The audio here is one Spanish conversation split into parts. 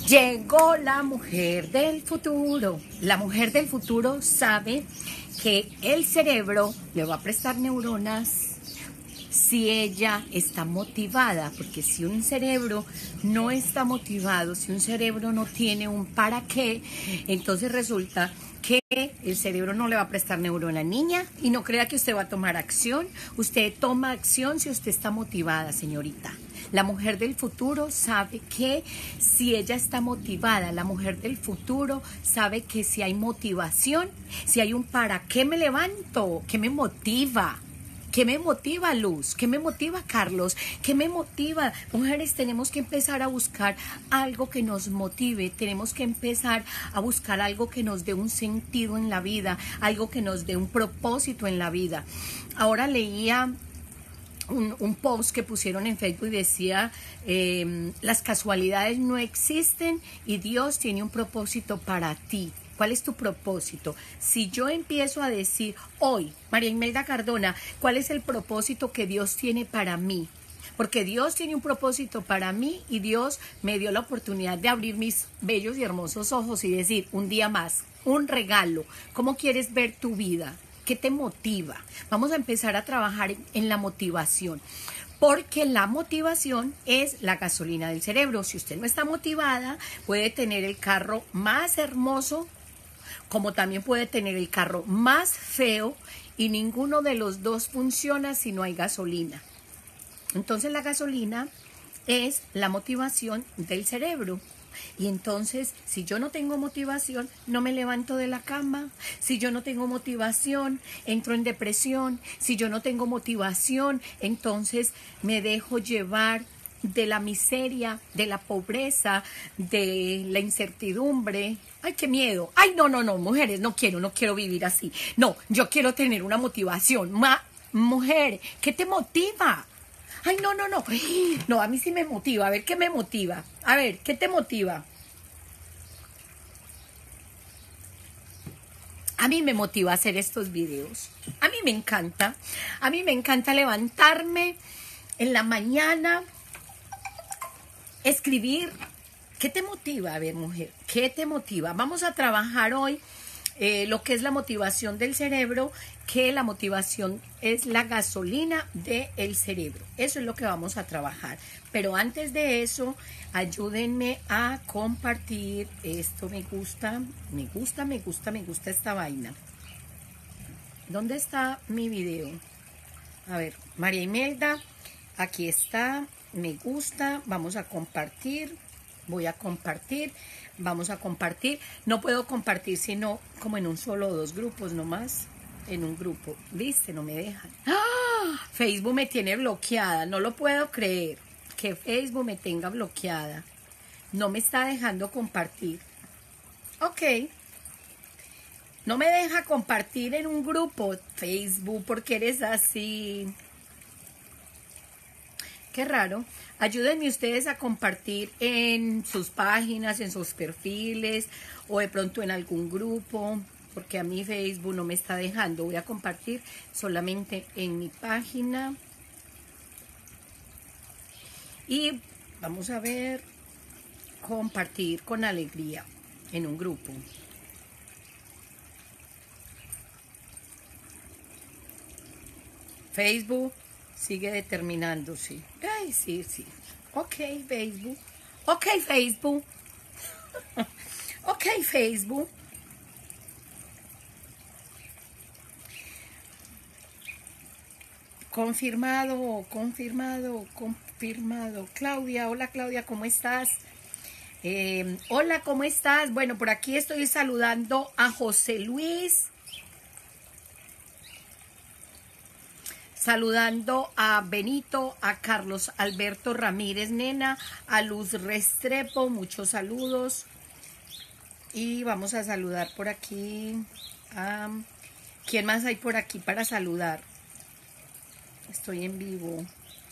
Llegó la mujer del futuro. La mujer del futuro sabe que el cerebro le va a prestar neuronas si ella está motivada, porque si un cerebro no está motivado, si un cerebro no tiene un para qué, entonces resulta que el cerebro no le va a prestar neurona. Niña, y no crea que usted va a tomar acción. Usted toma acción si usted está motivada, señorita. La mujer del futuro sabe que si ella está motivada, la mujer del futuro sabe que si hay motivación, si hay un para qué me levanto, qué me motiva. ¿Qué me motiva, Luz? ¿Qué me motiva, Carlos? ¿Qué me motiva? Mujeres, tenemos que empezar a buscar algo que nos motive, tenemos que empezar a buscar algo que nos dé un sentido en la vida, algo que nos dé un propósito en la vida. Ahora leía un post que pusieron en Facebook y decía, las casualidades no existen y Dios tiene un propósito para ti. ¿Cuál es tu propósito? Si yo empiezo a decir hoy, María Imelda Cardona, ¿cuál es el propósito que Dios tiene para mí? Porque Dios tiene un propósito para mí y Dios me dio la oportunidad de abrir mis bellos y hermosos ojos y decir, un día más, un regalo. ¿Cómo quieres ver tu vida? ¿Qué te motiva? Vamos a empezar a trabajar en la motivación. Porque la motivación es la gasolina del cerebro. Si usted no está motivada, puede tener el carro más hermoso, como también puede tener el carro más feo, y ninguno de los dos funciona si no hay gasolina. Entonces la gasolina es la motivación del cerebro. Y entonces, si yo no tengo motivación, no me levanto de la cama. Si yo no tengo motivación, entro en depresión. Si yo no tengo motivación, entonces me dejo llevar de la miseria, de la pobreza, de la incertidumbre. ¡Ay, qué miedo! ¡Ay, no, mujeres, no quiero vivir así! No, yo quiero tener una motivación. Mujer, ¿qué te motiva? ¡Ay, no! No, a mí sí me motiva. A ver, ¿qué me motiva? A ver, ¿qué te motiva? A mí me motiva hacer estos videos. A mí me encanta. A mí me encanta levantarme en la mañana, escribir. ¿Qué te motiva? A ver, mujer, ¿qué te motiva? Vamos a trabajar hoy lo que es la motivación del cerebro, que la motivación es la gasolina del cerebro. Eso es lo que vamos a trabajar. Pero antes de eso, ayúdenme a compartir. Esto me gusta esta vaina. ¿Dónde está mi video? A ver, María Imelda, aquí está, me gusta, vamos a compartir. Voy a compartir, vamos a compartir. No puedo compartir sino como en un solo o dos grupos nomás. En un grupo, ¿viste? No me dejan. ¡Ah! Facebook me tiene bloqueada, no lo puedo creer. Que Facebook me tenga bloqueada. No me está dejando compartir. Ok. No me deja compartir en un grupo. Facebook, ¿por qué eres así? Qué raro. Ayúdenme ustedes a compartir en sus páginas, en sus perfiles o de pronto en algún grupo, porque a mí Facebook no me está dejando. Voy a compartir solamente en mi página. Y vamos a ver, compartir con alegría en un grupo. Facebook sigue determinándose. Ay, sí. Ok, Facebook. Ok, Facebook. Ok, Facebook. Confirmado. Claudia, hola Claudia, ¿cómo estás? Hola, ¿cómo estás? Bueno, por aquí estoy saludando a José Luis. Saludando a Benito, a Carlos Alberto Ramírez Nena, a Luz Restrepo, muchos saludos. Y vamos a saludar por aquí a... ¿Quién más hay por aquí para saludar? Estoy en vivo.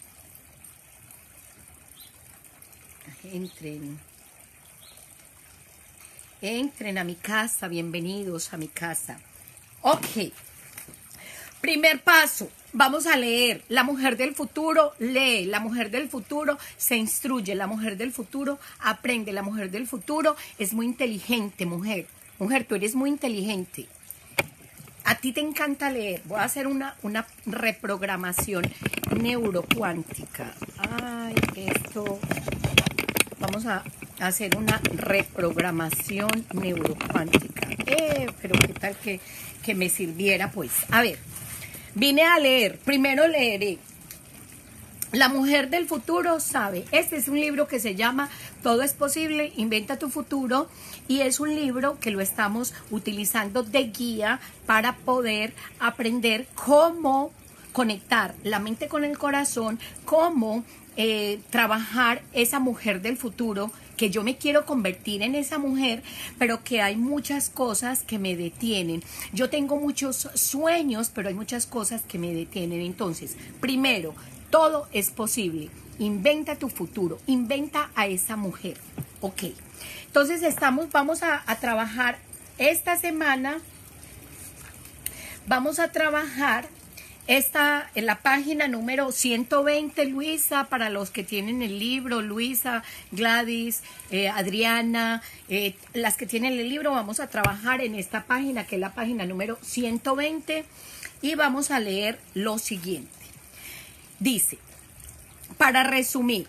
Entren a mi casa, bienvenidos a mi casa. Ok. Primer paso, Vamos a leer. La mujer del futuro lee. La mujer del futuro se instruye. La mujer del futuro aprende. La mujer del futuro es muy inteligente, mujer. Mujer, tú eres muy inteligente. A ti te encanta leer. Voy a hacer una reprogramación neurocuántica. Ay, esto... Vamos a hacer una reprogramación neurocuántica. Pero qué tal que me sirviera, pues. A ver, vine a leer. Primero leeré. La mujer del futuro sabe. Este es un libro que se llama Todo es posible, inventa tu futuro. Y es un libro que lo estamos utilizando de guía para poder aprender cómo conectar la mente con el corazón, cómo trabajar esa mujer del futuro, que yo me quiero convertir en esa mujer, pero que hay muchas cosas que me detienen. Yo tengo muchos sueños, pero hay muchas cosas que me detienen. Entonces, primero, todo es posible. Inventa tu futuro, inventa a esa mujer. Ok, entonces vamos a trabajar esta semana, vamos a trabajar en la página número 120, Luisa, para los que tienen el libro, Luisa, Gladys, Adriana, las que tienen el libro, vamos a trabajar en esta página, que es la página número 120, y vamos a leer lo siguiente. Dice, para resumir,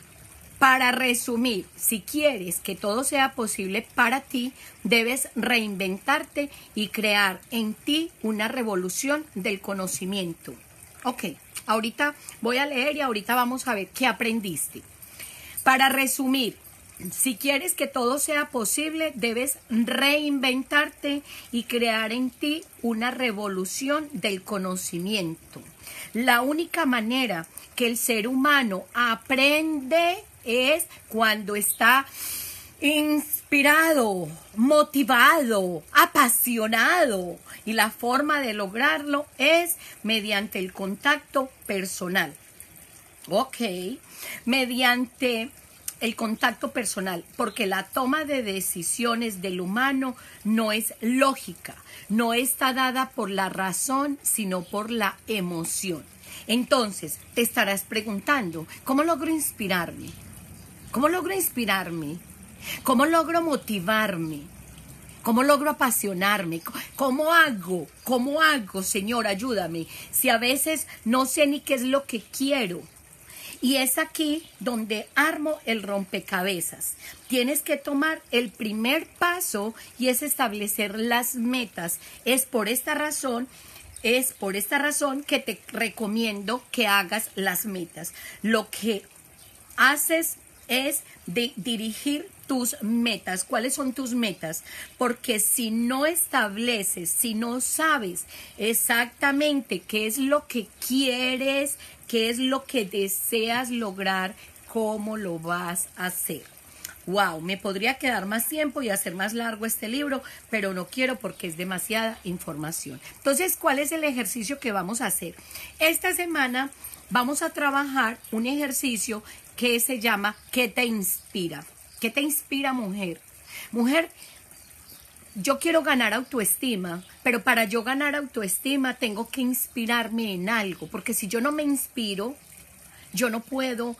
si quieres que todo sea posible para ti, debes reinventarte y crear en ti una revolución del conocimiento. Ok, ahorita voy a leer y ahorita vamos a ver qué aprendiste. Para resumir, si quieres que todo sea posible, debes reinventarte y crear en ti una revolución del conocimiento. La única manera que el ser humano aprende es cuando está inspirado, motivado, apasionado, y la forma de lograrlo es mediante el contacto personal. Ok, mediante el contacto personal, porque la toma de decisiones del humano no es lógica, no está dada por la razón, sino por la emoción. Entonces, te estarás preguntando, ¿cómo logro inspirarme? ¿Cómo logro inspirarme? ¿Cómo logro motivarme? ¿Cómo logro apasionarme? ¿Cómo hago? ¿Cómo hago, Señor? Ayúdame. Si a veces no sé ni qué es lo que quiero. Y es aquí donde armo el rompecabezas. Tienes que tomar el primer paso y es establecer las metas. Es por esta razón que te recomiendo que hagas las metas. Lo que haces es dirigir tus metas. ¿Cuáles son tus metas? Porque si no estableces, si no sabes exactamente qué es lo que quieres, qué es lo que deseas lograr, ¿cómo lo vas a hacer? Wow, me podría quedar más tiempo y hacer más largo este libro, pero no quiero porque es demasiada información. Entonces, ¿cuál es el ejercicio que vamos a hacer? Esta semana vamos a trabajar un ejercicio que se llama ¿qué te inspira? ¿Qué te inspira, mujer? Mujer, yo quiero ganar autoestima, pero para yo ganar autoestima tengo que inspirarme en algo, porque si yo no me inspiro, yo no puedo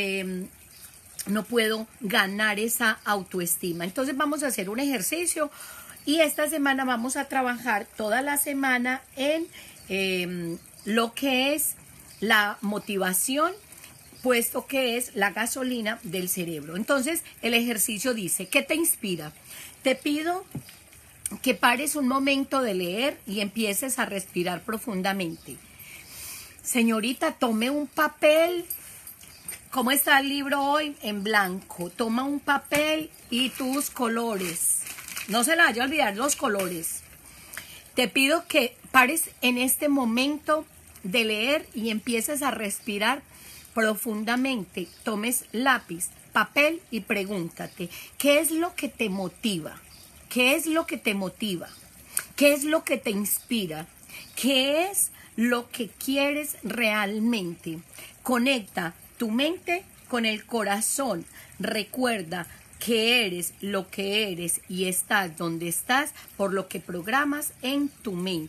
ganar esa autoestima. Entonces vamos a hacer un ejercicio y esta semana vamos a trabajar toda la semana en lo que es la motivación, puesto que es la gasolina del cerebro. Entonces el ejercicio dice, ¿qué te inspira? Te pido que pares un momento de leer y empieces a respirar profundamente. Señorita, tome un papel. ¿Cómo está el libro hoy? En blanco. Toma un papel y tus colores. No se le vaya a olvidar los colores. Te pido que pares en este momento de leer y empieces a respirar profundamente. Tomes lápiz, papel y pregúntate, ¿qué es lo que te motiva? ¿Qué es lo que te motiva? ¿Qué es lo que te inspira? ¿Qué es lo que quieres realmente? Conecta tu mente con el corazón. Recuerda que eres lo que eres y estás donde estás por lo que programas en tu mente.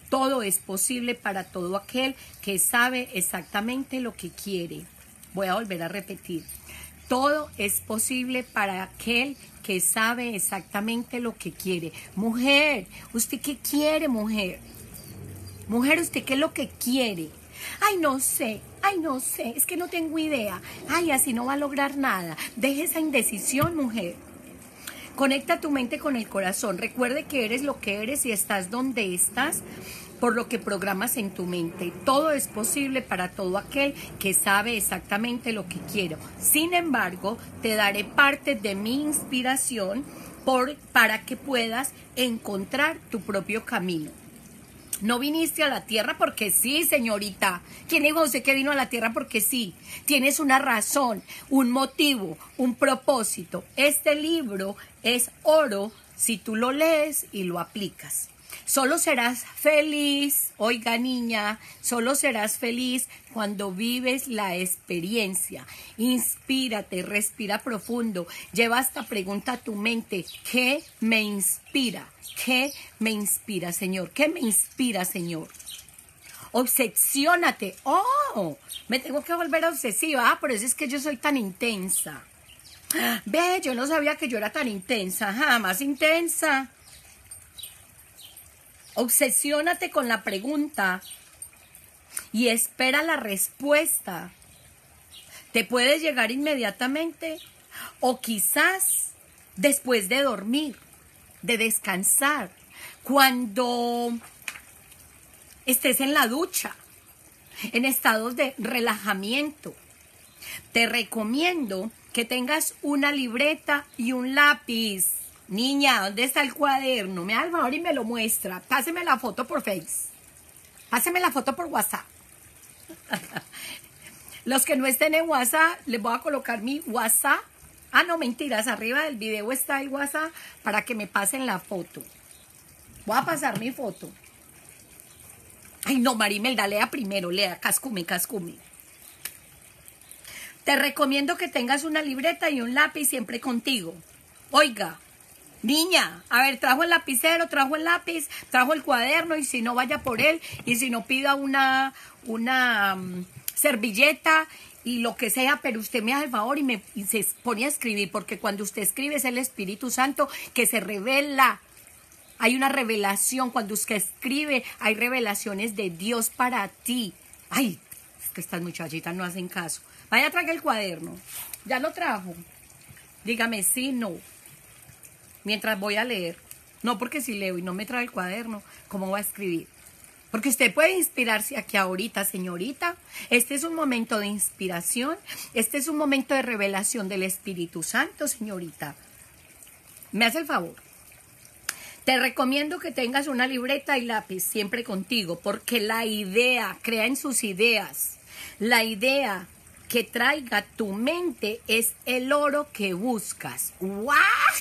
Todo es posible para todo aquel que sabe exactamente lo que quiere. Voy a volver a repetir. Todo es posible para aquel que sabe exactamente lo que quiere. Mujer, ¿usted qué quiere, mujer? Mujer, ¿usted qué es lo que quiere? Ay, no sé, es que no tengo idea. Ay, así no va a lograr nada. Deje esa indecisión, mujer. Conecta tu mente con el corazón. Recuerde que eres lo que eres y estás donde estás por lo que programas en tu mente. Todo es posible para todo aquel que sabe exactamente lo que quiero. Sin embargo, te daré parte de mi inspiración para que puedas encontrar tu propio camino. No viniste a la tierra porque sí, señorita. ¿Quién dijo usted que vino a la tierra porque sí? Tienes una razón, un motivo, un propósito. Este libro es oro si tú lo lees y lo aplicas. Solo serás feliz, oiga niña, solo serás feliz cuando vives la experiencia. Inspírate, respira profundo, lleva esta pregunta a tu mente. ¿Qué me inspira? ¿Qué me inspira, Señor? ¿Qué me inspira, Señor? Obsesiónate. Oh, me tengo que volver obsesiva. Por eso es que yo soy tan intensa. Ve, yo no sabía que yo era tan intensa, jamás intensa. Obsesiónate con la pregunta y espera la respuesta. Te puede llegar inmediatamente o quizás después de dormir, de descansar, cuando estés en la ducha, en estados de relajamiento. Te recomiendo que tengas una libreta y un lápiz. Niña, ¿dónde está el cuaderno? Me da el favor y me lo muestra. Páseme la foto por Face. Páseme la foto por WhatsApp. Los que no estén en WhatsApp, les voy a colocar mi WhatsApp. Ah, no, mentiras. Arriba del video está el WhatsApp para que me pasen la foto. Voy a pasar mi foto. Ay, no, Marimelda, lea primero. Lea, cascume. Te recomiendo que tengas una libreta y un lápiz siempre contigo. Oiga. Niña, a ver, trajo el lapicero, trajo el lápiz, trajo el cuaderno y si no vaya por él y si no pida una servilleta y lo que sea, pero usted me hace el favor y se pone a escribir porque cuando usted escribe es el Espíritu Santo que se revela. Hay una revelación, cuando usted escribe hay revelaciones de Dios para ti. Ay, es que estas muchachitas no hacen caso. Vaya, traiga el cuaderno. ¿Ya lo trajo? Dígame sí, no. Mientras voy a leer. No, porque si leo y no me trae el cuaderno, ¿cómo voy a escribir? Porque usted puede inspirarse aquí ahorita, señorita. Este es un momento de inspiración. Este es un momento de revelación del Espíritu Santo, señorita. ¿Me hace el favor? Te recomiendo que tengas una libreta y lápiz siempre contigo, porque la idea, crea en sus ideas. La idea que traiga tu mente es el oro que buscas. ¿What?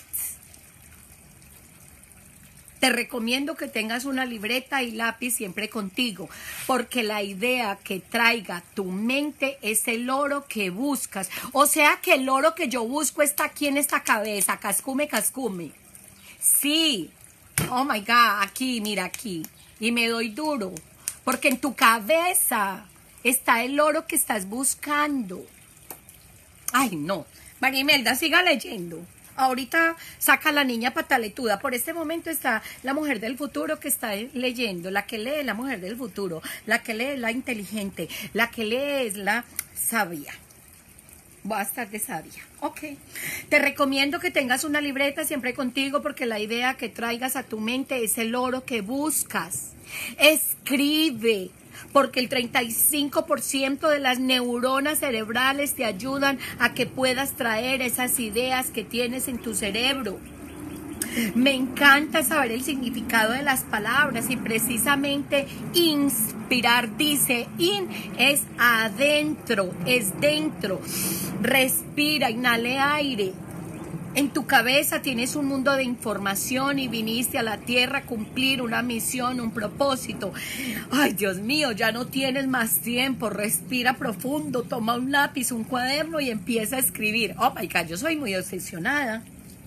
Te recomiendo que tengas una libreta y lápiz siempre contigo, porque la idea que traiga tu mente es el oro que buscas. O sea que el oro que yo busco está aquí en esta cabeza, cascume. Sí, oh my God, aquí, mira aquí. Y me doy duro, porque en tu cabeza está el oro que estás buscando. Ay, no. Marimelda, siga leyendo. Ahorita saca la niña pataletuda. Por este momento está la mujer del futuro que está leyendo. La que lee es la mujer del futuro. La que lee es la inteligente. La que lee es la sabia. Voy a estar de sabia. Ok. Te recomiendo que tengas una libreta siempre contigo porque la idea que traigas a tu mente es el oro que buscas. Escribe. Porque el 35% de las neuronas cerebrales te ayudan a que puedas traer esas ideas que tienes en tu cerebro. Me encanta saber el significado de las palabras y precisamente inspirar, dice, in es adentro, es dentro. Respira, inhale aire. En tu cabeza tienes un mundo de información y viniste a la tierra a cumplir una misión, un propósito. Ay, Dios mío, ya no tienes más tiempo. Respira profundo, toma un lápiz, un cuaderno y empieza a escribir. Oh my God, yo soy muy obsesionada.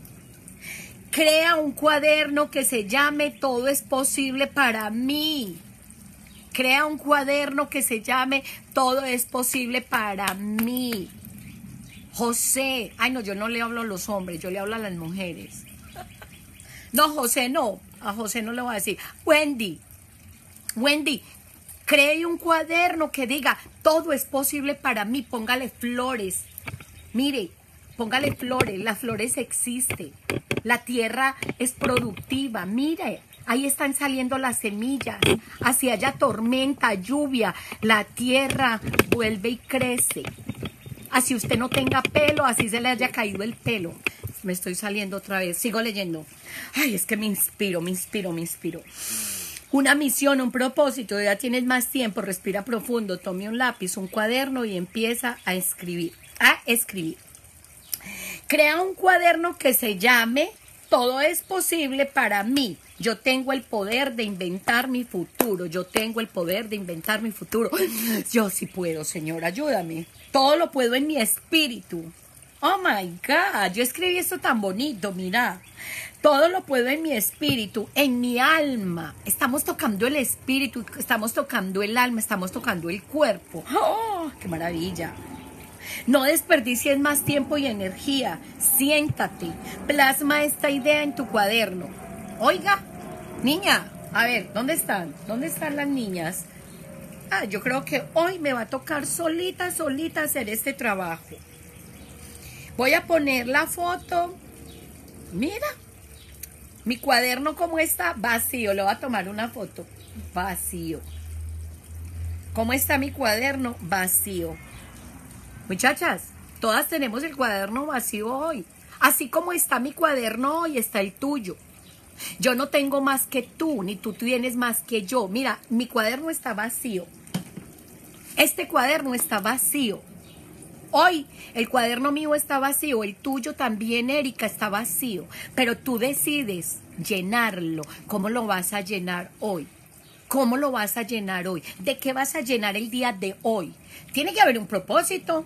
Crea un cuaderno que se llame Todo es posible para mí. Crea un cuaderno que se llame Todo es posible para mí. José, ay no, yo no le hablo a los hombres, yo le hablo a las mujeres. No, José no, a José no le voy a decir. Wendy, cree un cuaderno que diga todo es posible para mí, póngale flores. Mire, póngale flores, las flores existen. La tierra es productiva, mire, ahí están saliendo las semillas. Así haya tormenta, lluvia, la tierra vuelve y crece. Así usted no tenga pelo, así se le haya caído el pelo. Me estoy saliendo otra vez, sigo leyendo. Ay, es que me inspiro. Una misión, un propósito, ya tienes más tiempo, respira profundo, tome un lápiz, un cuaderno y empieza a escribir. Crea un cuaderno que se llame Todo es posible para mí. Yo tengo el poder de inventar mi futuro. Yo tengo el poder de inventar mi futuro. Yo sí puedo, Señor, ayúdame. Todo lo puedo en mi espíritu. Oh my God, yo escribí esto tan bonito, mira. Todo lo puedo en mi espíritu, en mi alma. Estamos tocando el espíritu, estamos tocando el alma, estamos tocando el cuerpo. ¡Oh, qué maravilla! No desperdicies más tiempo y energía. Siéntate, plasma esta idea en tu cuaderno. Oiga, niña, a ver, ¿dónde están? ¿Dónde están las niñas? Ah, yo creo que hoy me va a tocar solita hacer este trabajo. Voy a poner la foto. Mira, mi cuaderno cómo está, vacío. Le voy a tomar una foto, vacío. ¿Cómo está mi cuaderno? Vacío. Muchachas, todas tenemos el cuaderno vacío hoy. Así como está mi cuaderno hoy, está el tuyo. Yo no tengo más que tú, ni tú tienes más que yo. Mira, mi cuaderno está vacío. Este cuaderno está vacío. Hoy el cuaderno mío está vacío, el tuyo también, Erika, está vacío. Pero tú decides llenarlo. ¿Cómo lo vas a llenar hoy? ¿Cómo lo vas a llenar hoy? ¿De qué vas a llenar el día de hoy? Tiene que haber un propósito.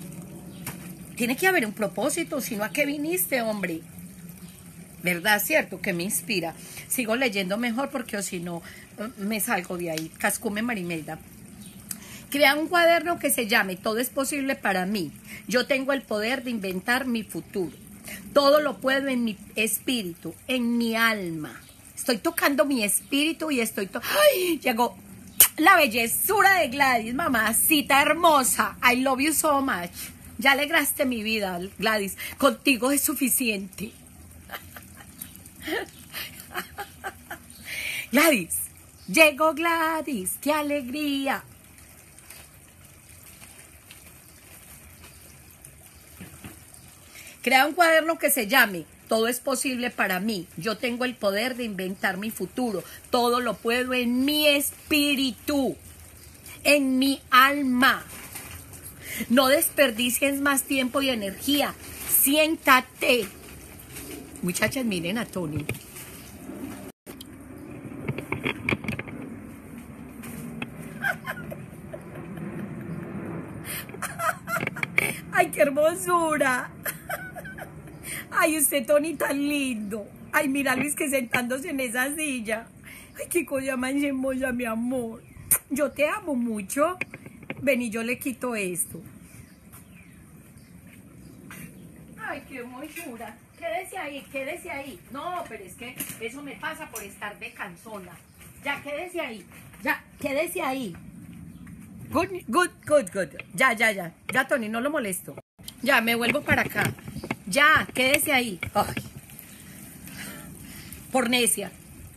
Tiene que haber un propósito, si no, ¿a qué viniste, hombre? ¿Verdad? ¿Cierto? Que me inspira. Sigo leyendo mejor porque o si no me salgo de ahí. Cascume Marimelda. Crea un cuaderno que se llame Todo es posible para mí. Yo tengo el poder de inventar mi futuro. Todo lo puedo en mi espíritu, en mi alma. Estoy tocando mi espíritu y ¡ay! Llegó la bellezura de Gladys, mamacita hermosa. I love you so much. Ya alegraste mi vida, Gladys. Contigo es suficiente. Gladys, llegó Gladys, qué alegría. Crea un cuaderno que se llame Todo es posible para mí. Yo tengo el poder de inventar mi futuro. Todo lo puedo en mi espíritu, en mi alma. No desperdicies más tiempo y energía. Siéntate. Muchachas, miren a Tony. ¡Ay, qué hermosura! Ay, usted, Tony, tan lindo. Ay, mira Luis que sentándose en esa silla. Ay, qué cosa más hermosa, mi amor. Yo te amo mucho. Ven y yo le quito esto. Ay, qué hermosura. Quédese ahí, quédese ahí. No, pero es que eso me pasa por estar de cansona. Ya, quédese ahí. Ya, quédese ahí. Good. Ya. Ya, Tony, no lo molesto. Ya, me vuelvo para acá. Ya, quédese ahí. Ay. Por necia.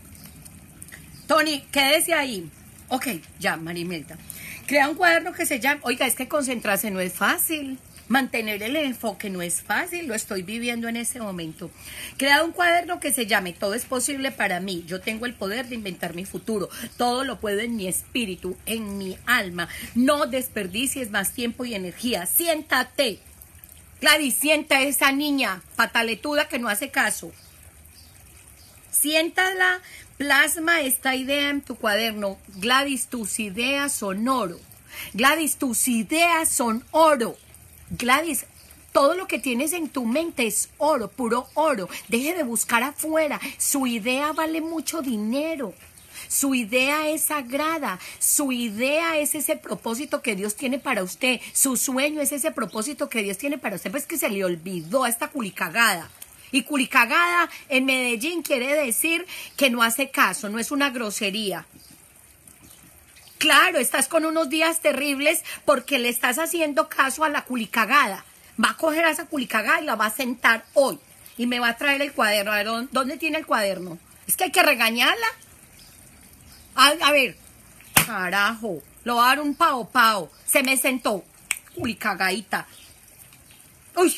Tony, quédese ahí. Ok, ya, Marimelda. Crea un cuaderno que se llame... Oiga, es que concentrarse no es fácil. Mantener el enfoque no es fácil. Lo estoy viviendo en ese momento. Crea un cuaderno que se llame Todo es posible para mí. Yo tengo el poder de inventar mi futuro. Todo lo puedo en mi espíritu, en mi alma. No desperdicies más tiempo y energía. Siéntate. Gladys, sienta a esa niña pataletuda que no hace caso. Siéntala, plasma esta idea en tu cuaderno. Gladys, tus ideas son oro. Gladys, tus ideas son oro. Gladys, todo lo que tienes en tu mente es oro, puro oro. Deje de buscar afuera. Su idea vale mucho dinero. Su idea es sagrada. Su idea es ese propósito que Dios tiene para usted. Su sueño es ese propósito que Dios tiene para usted. Pues que se le olvidó a esta culicagada. Y culicagada en Medellín quiere decir que no hace caso, no es una grosería. Claro, estás con unos días terribles porque le estás haciendo caso a la culicagada. Va a coger a esa culicagada y la va a sentar hoy. Y me va a traer el cuaderno. A ver, ¿dónde tiene el cuaderno? Es que hay que regañarla. A ver, carajo, lo va a dar un pao. Se me sentó. Culicagadita. Uy.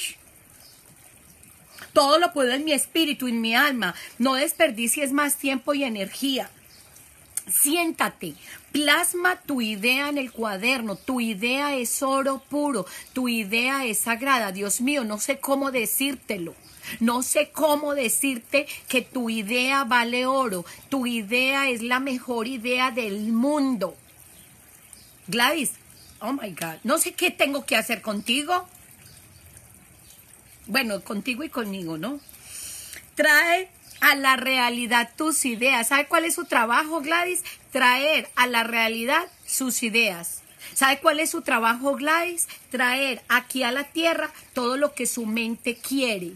Todo lo puedo en mi espíritu, en mi alma. No desperdicies más tiempo y energía. Siéntate, plasma tu idea en el cuaderno. Tu idea es oro puro. Tu idea es sagrada. Dios mío, no sé cómo decírtelo. No sé cómo decirte que tu idea vale oro. Tu idea es la mejor idea del mundo. Gladys, oh my God, no sé qué tengo que hacer contigo. Bueno, contigo y conmigo, ¿no? Trae a la realidad tus ideas. ¿Sabe cuál es su trabajo, Gladys? Traer a la realidad sus ideas. ¿Sabe cuál es su trabajo, Gladys? Traer aquí a la tierra todo lo que su mente quiere.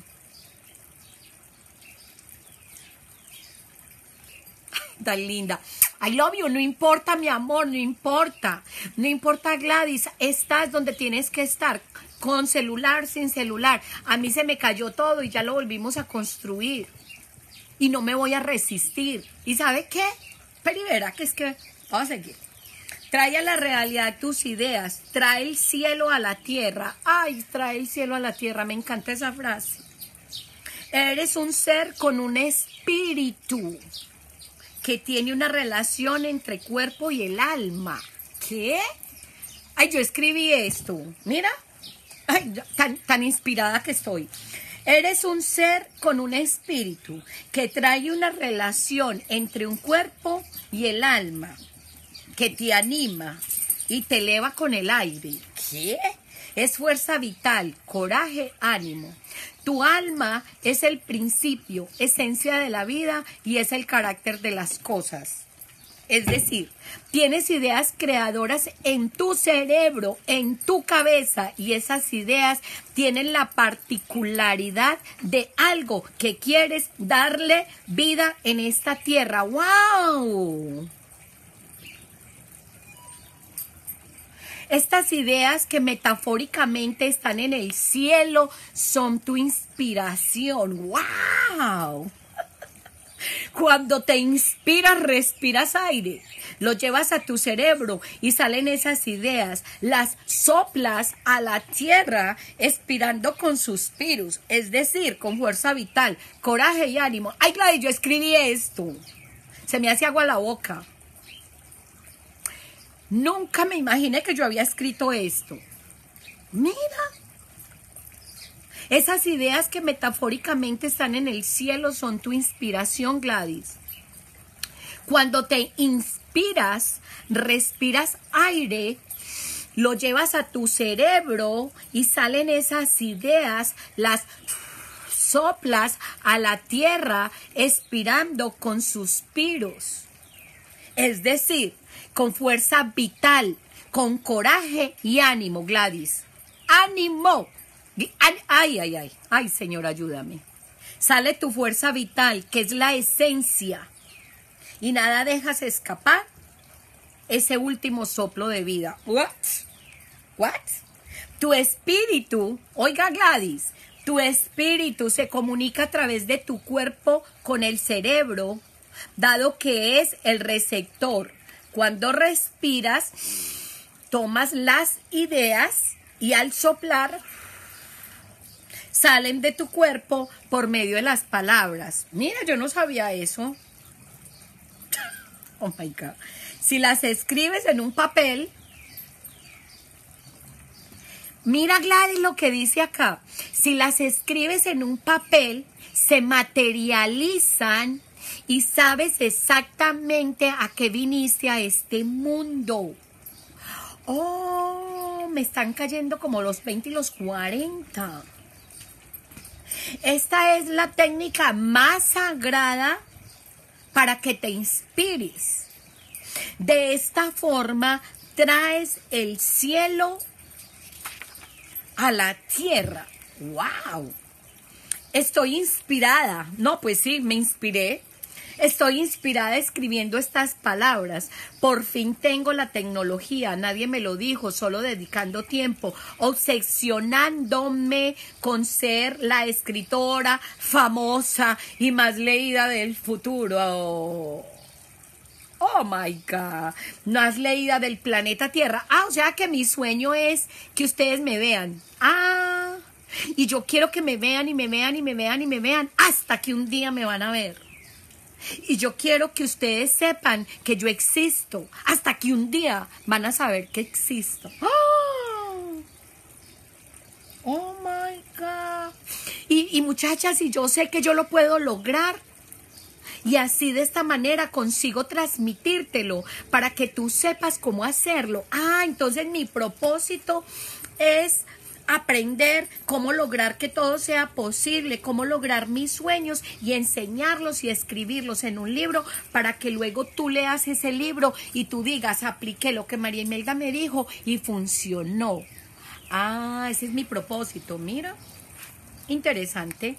Tan linda. I love you, no importa, mi amor, no importa. No importa, Gladys, estás donde tienes que estar. Con celular, sin celular. A mí se me cayó todo y ya lo volvimos a construir. Y no me voy a resistir. ¿Y sabe qué? Pero verá que es que... Vamos a seguir. Trae a la realidad tus ideas. Trae el cielo a la tierra. Ay, trae el cielo a la tierra. Me encanta esa frase. Eres un ser con un espíritu que tiene una relación entre cuerpo y el alma. ¿Qué? Ay, yo escribí esto. Mira. Ay, tan inspirada que estoy. Eres un ser con un espíritu que trae una relación entre un cuerpo y el alma, que te anima y te eleva con el aire. ¿Qué? Es fuerza vital, coraje, ánimo. Tu alma es el principio, esencia de la vida y es el carácter de las cosas. Es decir, tienes ideas creadoras en tu cerebro, en tu cabeza, y esas ideas tienen la particularidad de algo que quieres darle vida en esta tierra. ¡Wow! Estas ideas que metafóricamente están en el cielo son tu inspiración. ¡Wow! Cuando te inspiras, respiras aire, lo llevas a tu cerebro y salen esas ideas, las soplas a la tierra expirando con suspiros, es decir, con fuerza vital, coraje y ánimo. Ay, Gladys, yo escribí esto, se me hace agua la boca. Nunca me imaginé que yo había escrito esto. Mira. Esas ideas que metafóricamente están en el cielo son tu inspiración, Gladys. Cuando te inspiras, respiras aire, lo llevas a tu cerebro y salen esas ideas, las soplas a la tierra, expirando con suspiros. Es decir, con fuerza vital, con coraje y ánimo, Gladys. ¡Ánimo! Ay, Señor, ayúdame. Sale tu fuerza vital, que es la esencia, y nada dejas escapar ese último soplo de vida. What? Tu espíritu, oiga, Gladys, tu espíritu se comunica a través de tu cuerpo con el cerebro, dado que es el receptor. Cuando respiras, tomas las ideas y al soplar salen de tu cuerpo por medio de las palabras. Mira, yo no sabía eso. Oh my God. Si las escribes en un papel, mira, Gladys, lo que dice acá. Si las escribes en un papel, se materializan y sabes exactamente a qué viniste a este mundo. Oh, me están cayendo como los 20 y los 40. Esta es la técnica más sagrada para que te inspires. De esta forma traes el cielo a la tierra. ¡Wow! Estoy inspirada. No, pues sí, me inspiré. Estoy inspirada escribiendo estas palabras. Por fin tengo la tecnología, nadie me lo dijo, solo dedicando tiempo, obsesionándome con ser la escritora famosa y más leída del futuro. Oh my God, más leída del planeta Tierra. O sea que mi sueño es que ustedes me vean. Y yo quiero que me vean y me vean y me vean y me vean hasta que un día me van a ver. Y yo quiero que ustedes sepan que yo existo hasta que un día van a saber que existo. Oh my God. Y muchachas, y yo sé que yo lo puedo lograr. Y así de esta manera consigo transmitírtelo para que tú sepas cómo hacerlo. Entonces mi propósito es aprender cómo lograr que todo sea posible, cómo lograr mis sueños y enseñarlos y escribirlos en un libro para que luego tú leas ese libro y tú digas, apliqué lo que María Imelda me dijo y funcionó. Ese es mi propósito, mira, interesante.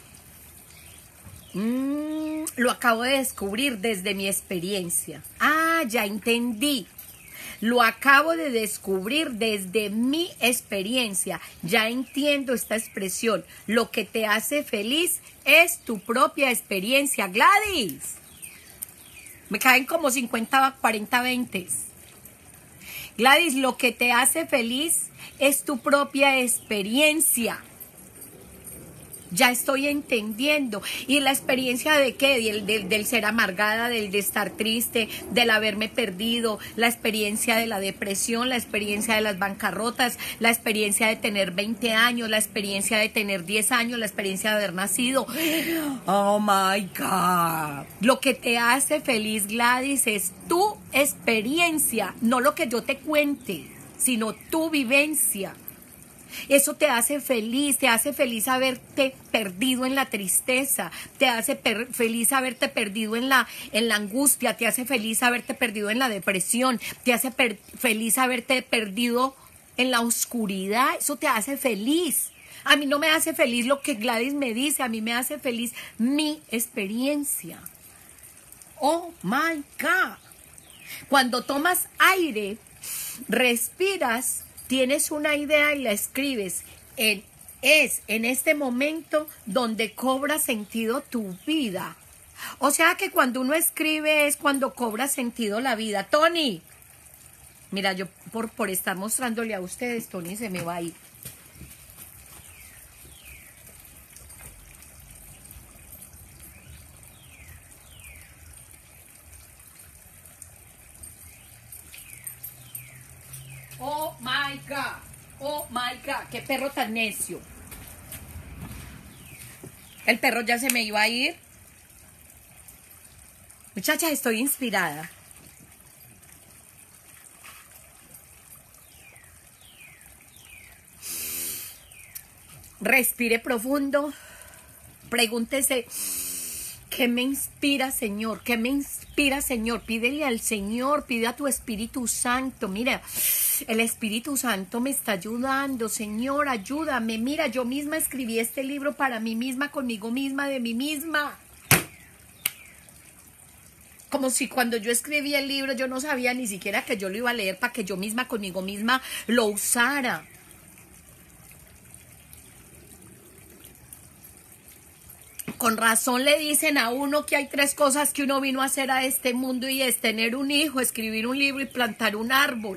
Lo acabo de descubrir desde mi experiencia. Ya entendí. Lo acabo de descubrir desde mi experiencia. Ya entiendo esta expresión. Lo que te hace feliz es tu propia experiencia. Gladys. Me caen como 50, 40, 20. Gladys, lo que te hace feliz es tu propia experiencia. Ya estoy entendiendo. ¿Y la experiencia de qué? Del ser amargada, del de estar triste, del haberme perdido, la experiencia de la depresión, la experiencia de las bancarrotas, la experiencia de tener 20 años, la experiencia de tener 10 años, la experiencia de haber nacido. Oh my God. Lo que te hace feliz, Gladys, es tu experiencia, no lo que yo te cuente, sino tu vivencia. Eso te hace feliz haberte perdido en la tristeza, te hace feliz haberte perdido en la angustia, te hace feliz haberte perdido en la depresión, te hace feliz haberte perdido en la oscuridad, eso te hace feliz. A mí no me hace feliz lo que Gladys me dice, a mí me hace feliz mi experiencia. Oh my God. Cuando tomas aire, respiras, tienes una idea y la escribes. Es en este momento donde cobra sentido tu vida. O sea que cuando uno escribe es cuando cobra sentido la vida. Tony, mira, yo por estar mostrándole a ustedes, Tony se me va a ir. Oh my God, oh my God, qué perro tan necio. El perro ya se me iba a ir. Muchachas, estoy inspirada. Respire profundo. Pregúntese, ¿qué me inspira, Señor? ¿Qué me inspira, Señor? Pídele al Señor, pide a tu Espíritu Santo. Mira, el Espíritu Santo me está ayudando. Señor, ayúdame. Mira, yo misma escribí este libro para mí misma, conmigo misma, de mí misma. Como si cuando yo escribí el libro yo no sabía ni siquiera que yo lo iba a leer para que yo misma, conmigo misma, lo usara. Con razón le dicen a uno que hay 3 cosas que uno vino a hacer a este mundo y es tener un hijo, escribir un libro y plantar un árbol.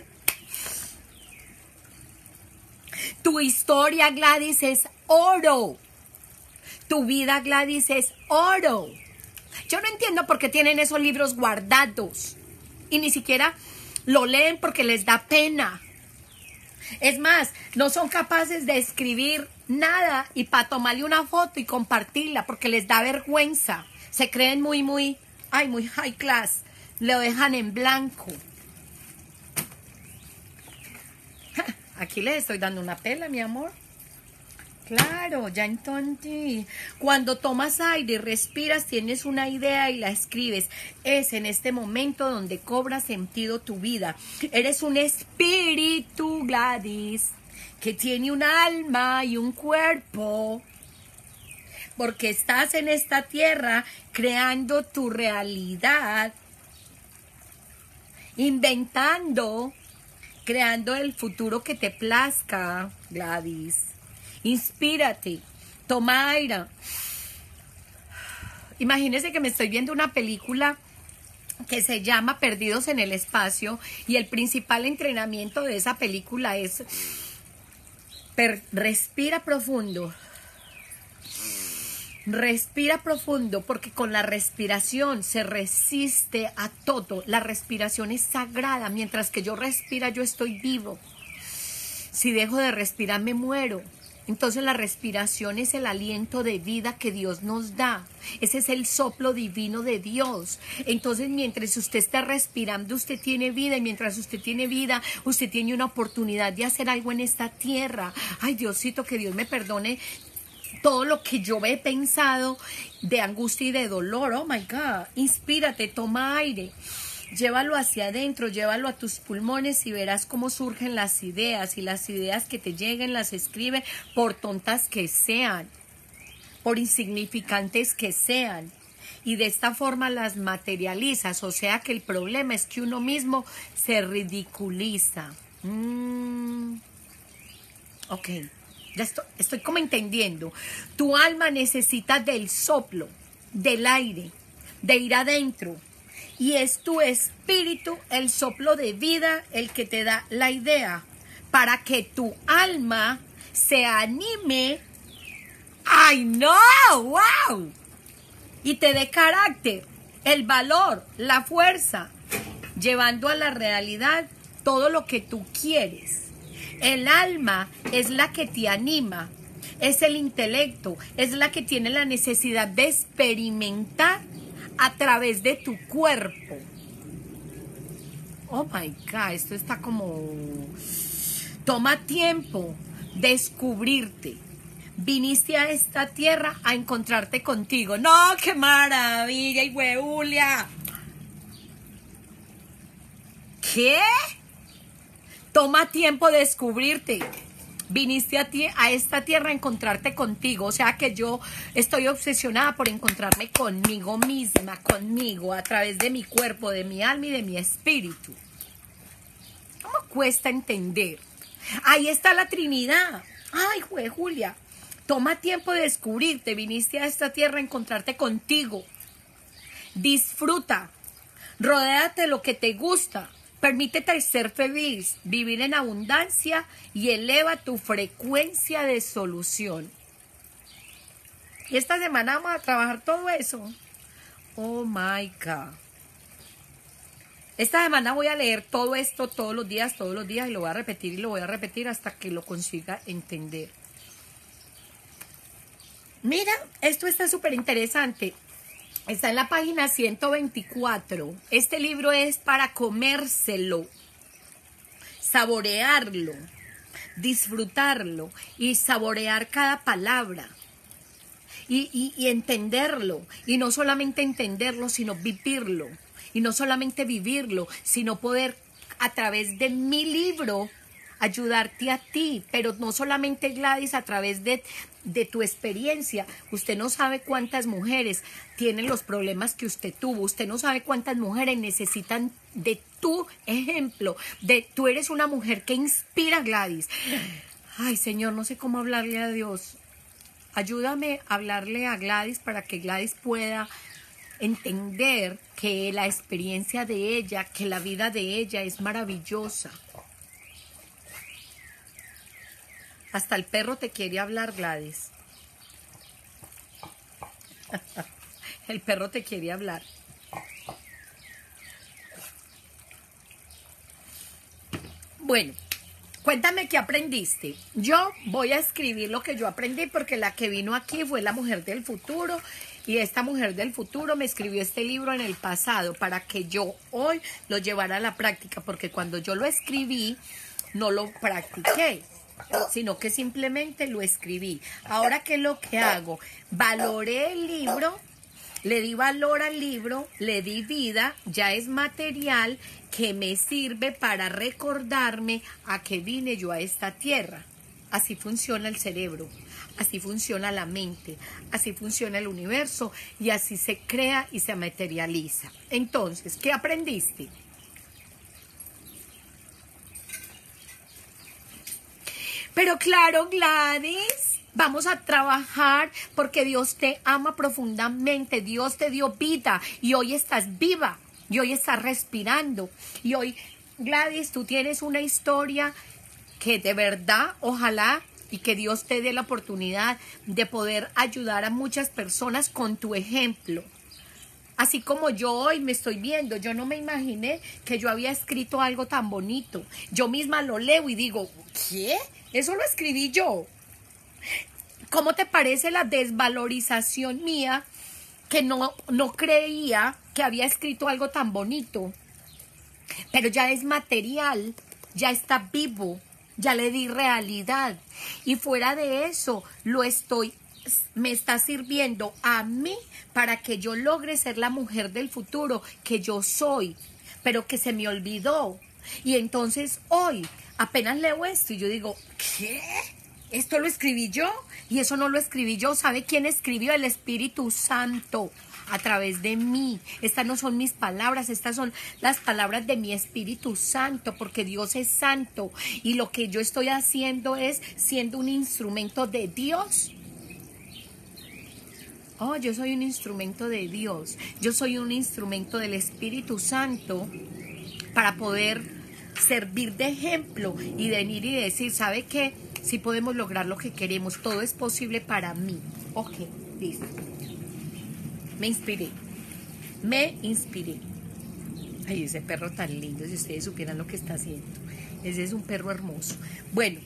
Tu historia, Gladys, es oro. Tu vida, Gladys, es oro. Yo no entiendo por qué tienen esos libros guardados y ni siquiera lo leen porque les da pena. Es más, no son capaces de escribir nada y para tomarle una foto y compartirla porque les da vergüenza. Se creen muy high class. Lo dejan en blanco. Aquí les estoy dando una pela, mi amor. Claro, ya entonces, cuando tomas aire y respiras, tienes una idea y la escribes. Es en este momento donde cobra sentido tu vida. Eres un espíritu, Gladys, que tiene un alma y un cuerpo. Porque estás en esta tierra creando tu realidad, inventando, creando el futuro que te plazca, Gladys. Inspírate, toma aire. Imagínense que me estoy viendo una película que se llama Perdidos en el Espacio y el principal entrenamiento de esa película es respira profundo. Respira profundo porque con la respiración se resiste a todo. La respiración es sagrada. Mientras que yo respiro, yo estoy vivo. Si dejo de respirar, me muero. Entonces la respiración es el aliento de vida que Dios nos da. Ese es el soplo divino de Dios. Entonces mientras usted está respirando, usted tiene vida. Y mientras usted tiene vida, usted tiene una oportunidad de hacer algo en esta tierra. Ay, Diosito, que Dios me perdone todo lo que yo he pensado de angustia y de dolor. Oh my God. Inspírate, toma aire. Llévalo hacia adentro, llévalo a tus pulmones y verás cómo surgen las ideas. Y las ideas que te lleguen las escribe por tontas que sean, por insignificantes que sean. Y de esta forma las materializas. O sea que el problema es que uno mismo se ridiculiza. Ok. Ya estoy como entendiendo. Tu alma necesita del soplo, del aire, de ir adentro. Y es tu espíritu, el soplo de vida, el que te da la idea para que tu alma se anime. ¡Ay, no! ¡Wow! Y te dé carácter, el valor, la fuerza, llevando a la realidad todo lo que tú quieres. El alma es la que te anima, es el intelecto, es la que tiene la necesidad de experimentar a través de tu cuerpo. Oh my God, esto está como... Toma tiempo, descubrirte. Viniste a esta tierra a encontrarte contigo. ¡No, qué maravilla, y Julia! ¿Qué? Toma tiempo de descubrirte. Viniste a esta tierra a encontrarte contigo. O sea que yo estoy obsesionada por encontrarme conmigo misma, conmigo, a través de mi cuerpo, de mi alma y de mi espíritu. ¿Cómo cuesta entender? Ahí está la Trinidad. Ay, Julia. Toma tiempo de descubrirte. Viniste a esta tierra a encontrarte contigo. Disfruta. Rodéate de lo que te gusta. Permítete ser feliz, vivir en abundancia y eleva tu frecuencia de solución. Y esta semana vamos a trabajar todo eso. Oh my God. Esta semana voy a leer todo esto todos los días, y lo voy a repetir y lo voy a repetir hasta que lo consiga entender. Mira, esto está súper interesante. Está en la página 124. Este libro es para comérselo, saborearlo, disfrutarlo y saborear cada palabra y entenderlo. Y no solamente entenderlo, sino vivirlo. Y no solamente vivirlo, sino poder a través de mi libro ayudarte a ti, pero no solamente, Gladys, a través de tu experiencia. Usted no sabe cuántas mujeres tienen los problemas que usted tuvo. Usted no sabe cuántas mujeres necesitan de tu ejemplo. Tú eres una mujer que inspira, Gladys. Ay, Señor, no sé cómo hablarle a Dios. Ayúdame a hablarle a Gladys para que Gladys pueda entender que la experiencia de ella, que la vida de ella es maravillosa. Hasta el perro te quiere hablar, Gladys. El perro te quiere hablar. Bueno, cuéntame qué aprendiste. Yo voy a escribir lo que yo aprendí porque la que vino aquí fue la mujer del futuro. Y esta mujer del futuro me escribió este libro en el pasado para que yo hoy lo llevara a la práctica. Porque cuando yo lo escribí, no lo practiqué. sino que simplemente lo escribí. Ahora, ¿qué es lo que hago? Valoré el libro, le di valor al libro, le di vida, ya es material que me sirve para recordarme a qué vine yo a esta tierra. Así funciona el cerebro, así funciona la mente, así funciona el universo y así se crea y se materializa. Entonces, ¿qué aprendiste? Pero claro, Gladys, vamos a trabajar porque Dios te ama profundamente, Dios te dio vida y hoy estás viva y hoy estás respirando. Y hoy, Gladys, tú tienes una historia que de verdad, ojalá, y que Dios te dé la oportunidad de poder ayudar a muchas personas con tu ejemplo. Así como yo hoy me estoy viendo, yo no me imaginé que yo había escrito algo tan bonito. Yo misma lo leo y digo, ¿qué? Eso lo escribí yo. ¿Cómo te parece la desvalorización mía que no creía que había escrito algo tan bonito? Pero ya es material, ya está vivo, ya le di realidad. Y fuera de eso, me está sirviendo a mí para que yo logre ser la mujer del futuro que yo soy, pero que se me olvidó. Y entonces hoy apenas leo esto y yo digo, ¿qué? ¿Esto lo escribí yo? Y eso no lo escribí yo. ¿Sabe quién escribió? El Espíritu Santo a través de mí. Estas no son mis palabras, estas son las palabras de mi Espíritu Santo, porque Dios es santo y lo que yo estoy haciendo es siendo un instrumento de Dios. Oh, yo soy un instrumento de Dios. Yo soy un instrumento del Espíritu Santo para poder servir de ejemplo y venir y decir, ¿sabe qué? Si podemos lograr lo que queremos, todo es posible para mí. Ok, listo. Me inspiré. Ay, ese perro tan lindo, si ustedes supieran lo que está haciendo. Ese es un perro hermoso. Bueno,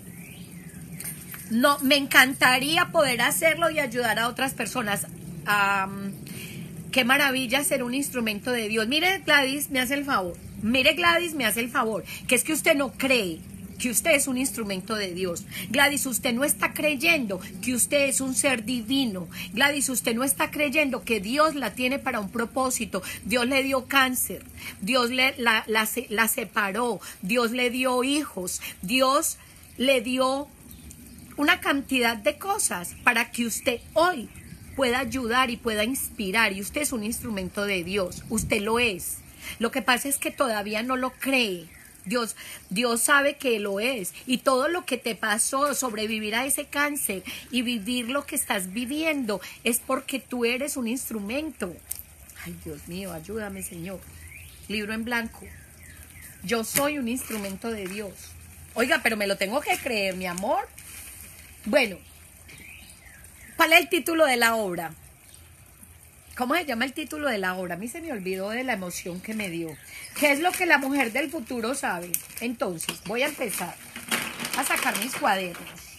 no, me encantaría poder hacerlo y ayudar a otras personas. Qué maravilla ser un instrumento de Dios. Mire, Gladys, me hace el favor. Que es que usted no cree que usted es un instrumento de Dios. Gladys, usted no está creyendo que usted es un ser divino. Gladys, usted no está creyendo que Dios la tiene para un propósito. Dios le dio cáncer, Dios la separó, Dios le dio hijos, Dios le dio una cantidad de cosas para que usted hoy pueda ayudar y pueda inspirar. Y usted es un instrumento de Dios, usted lo es. Lo que pasa es que todavía no lo cree. Dios sabe que lo es, y todo lo que te pasó, sobrevivir a ese cáncer y vivir lo que estás viviendo, es porque tú eres un instrumento. Ay, Dios mío, ayúdame, Señor. Libro en blanco. Yo soy un instrumento de Dios. Oiga, pero me lo tengo que creer, mi amor. Bueno, ¿cuál es el título de la obra? ¿Cómo se llama el título de la obra? A mí se me olvidó de la emoción que me dio. ¿Qué es lo que la mujer del futuro sabe? Entonces, voy a empezar a sacar mis cuadernos.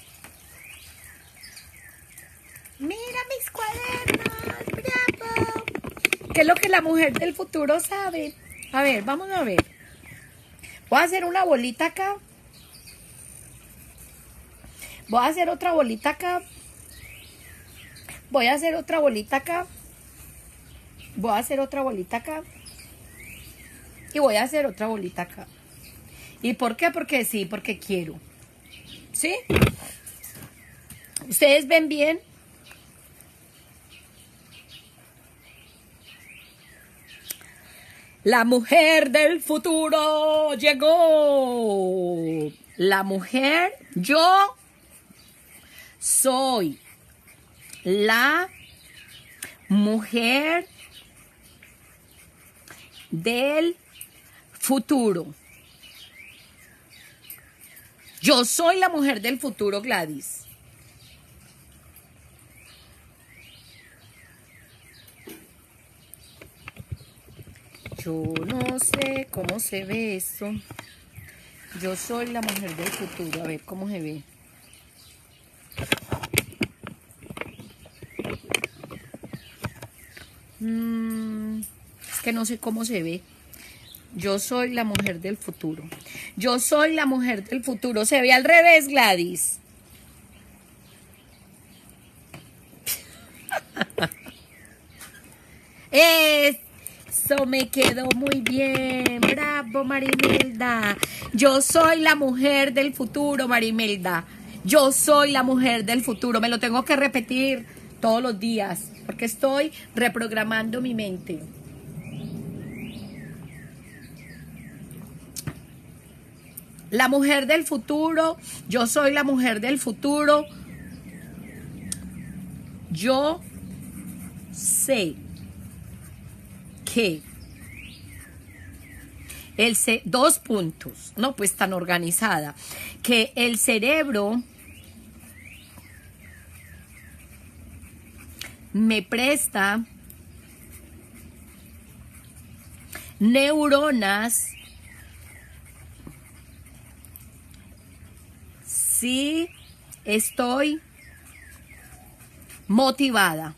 ¡Mira mis cuadernos! ¡Bravo! ¿Qué es lo que la mujer del futuro sabe? A ver, vamos a ver. Voy a hacer una bolita acá. Voy a hacer otra bolita acá. Voy a hacer otra bolita acá. Voy a hacer otra bolita acá. Y voy a hacer otra bolita acá. ¿Y por qué? Porque sí, porque quiero. ¿Sí? ¿Ustedes ven bien? La mujer del futuro llegó. La mujer, yo soy la mujer del futuro. Yo soy la mujer del futuro, Gladys. Yo no sé cómo se ve eso. Yo soy la mujer del futuro. A ver cómo se ve. Es que no sé cómo se ve. Yo soy la mujer del futuro. Yo soy la mujer del futuro. Se ve al revés, Gladys. Eso me quedó muy bien. Bravo, Marimelda. Yo soy la mujer del futuro, Marimelda. Yo soy la mujer del futuro. Me lo tengo que repetir todos los días porque estoy reprogramando mi mente. La mujer del futuro. Yo soy la mujer del futuro. Yo sé que dos puntos, no pues tan organizada, que el cerebro me presta neuronas si estoy motivada.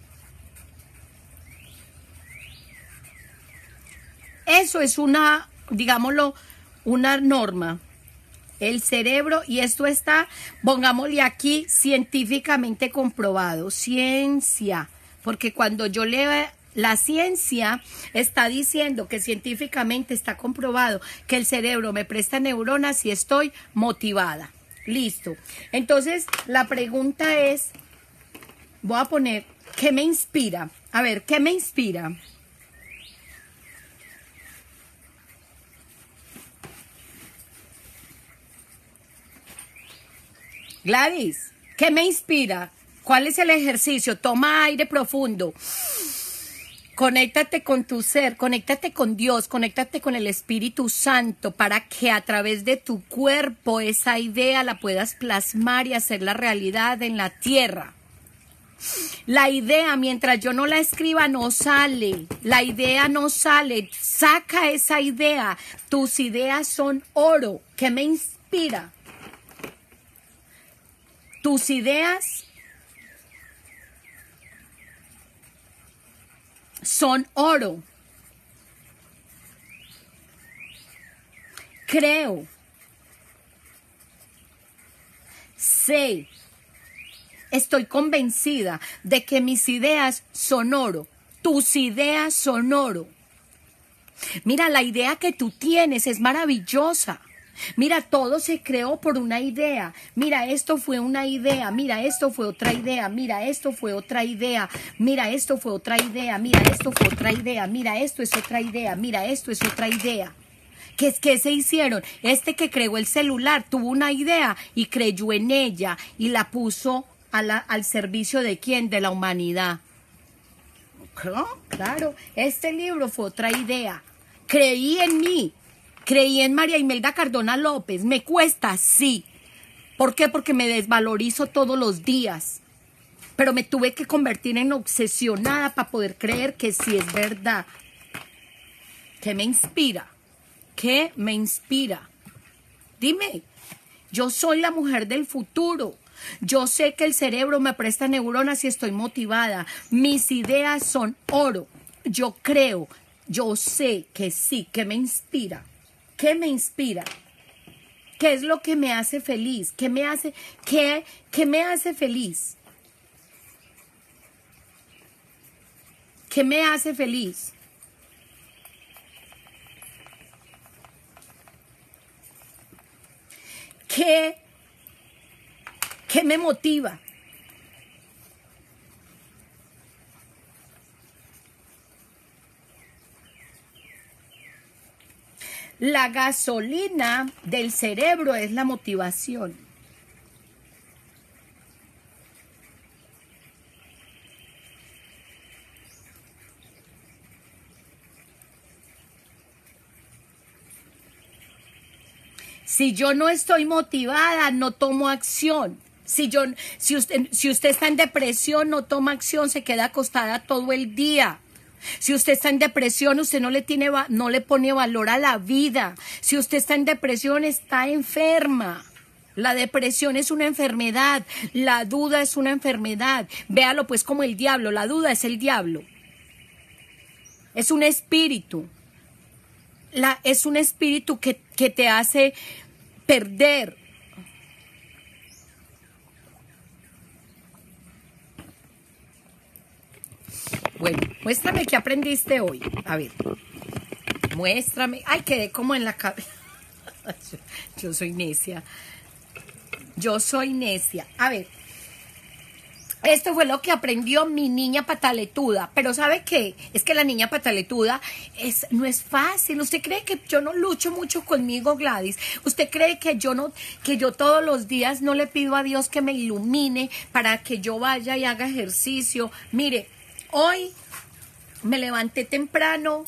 Eso es una, digámoslo, una norma. El cerebro, y esto está, pongámosle aquí, científicamente comprobado. Ciencia, porque cuando yo leo la ciencia, está diciendo que científicamente está comprobado que el cerebro me presta neuronas si estoy motivada. Listo. Entonces, la pregunta es, voy a poner, ¿qué me inspira? A ver, ¿qué me inspira? Gladys, ¿qué me inspira? ¿Cuál es el ejercicio? Toma aire profundo. Conéctate con tu ser, conéctate con Dios, conéctate con el Espíritu Santo para que a través de tu cuerpo esa idea la puedas plasmar y hacerla realidad en la tierra. La idea, mientras yo no la escriba, no sale. La idea no sale. Saca esa idea. Tus ideas son oro. ¿Qué me inspira? Tus ideas son oro. Creo. Sé. Estoy convencida de que mis ideas son oro. Tus ideas son oro. Mira, la idea que tú tienes es maravillosa. Mira, todo se creó por una idea. Mira, esto fue una idea. Mira, esto fue otra idea. Mira, esto fue otra idea. Mira, esto fue otra idea. Mira, esto fue otra idea. Mira, esto es otra idea. Mira, esto es otra idea. ¿Qué se hicieron? Este que creó el celular tuvo una idea y creyó en ella y la puso al servicio de ¿quién? De la humanidad. Claro, este libro fue otra idea. Creí en mí. Creí en María Imelda Cardona López. Me cuesta, sí. ¿Por qué? Porque me desvalorizo todos los días. Pero me tuve que convertir en obsesionada para poder creer que sí es verdad. ¿Qué me inspira? ¿Qué me inspira? Dime, yo soy la mujer del futuro. Yo sé que el cerebro me presta neuronas y estoy motivada. Mis ideas son oro. Yo creo, yo sé que sí, que me inspira. ¿Qué me inspira? ¿Qué es lo que me hace feliz? ¿Qué me hace feliz? ¿Qué me hace feliz? ¿Qué me motiva? La gasolina del cerebro es la motivación. Si yo no estoy motivada, no tomo acción. Si usted está en depresión, no toma acción, se queda acostada todo el día. Si usted está en depresión, usted no le pone valor a la vida. Si usted está en depresión, está enferma. La depresión es una enfermedad. La duda es una enfermedad. Véalo pues como el diablo. La duda es el diablo. Es un espíritu. es un espíritu que te hace perder. Bueno, muéstrame qué aprendiste hoy. A ver, muéstrame. Ay, quedé como en la cabeza. Yo soy necia. Yo soy necia. A ver, esto fue lo que aprendió mi niña pataletuda. Pero ¿sabe qué? Es que la niña pataletuda no es fácil. ¿Usted cree que yo no lucho mucho conmigo, Gladys? ¿Usted cree que yo todos los días no le pido a Dios que me ilumine para que yo vaya y haga ejercicio? Mire, hoy me levanté temprano,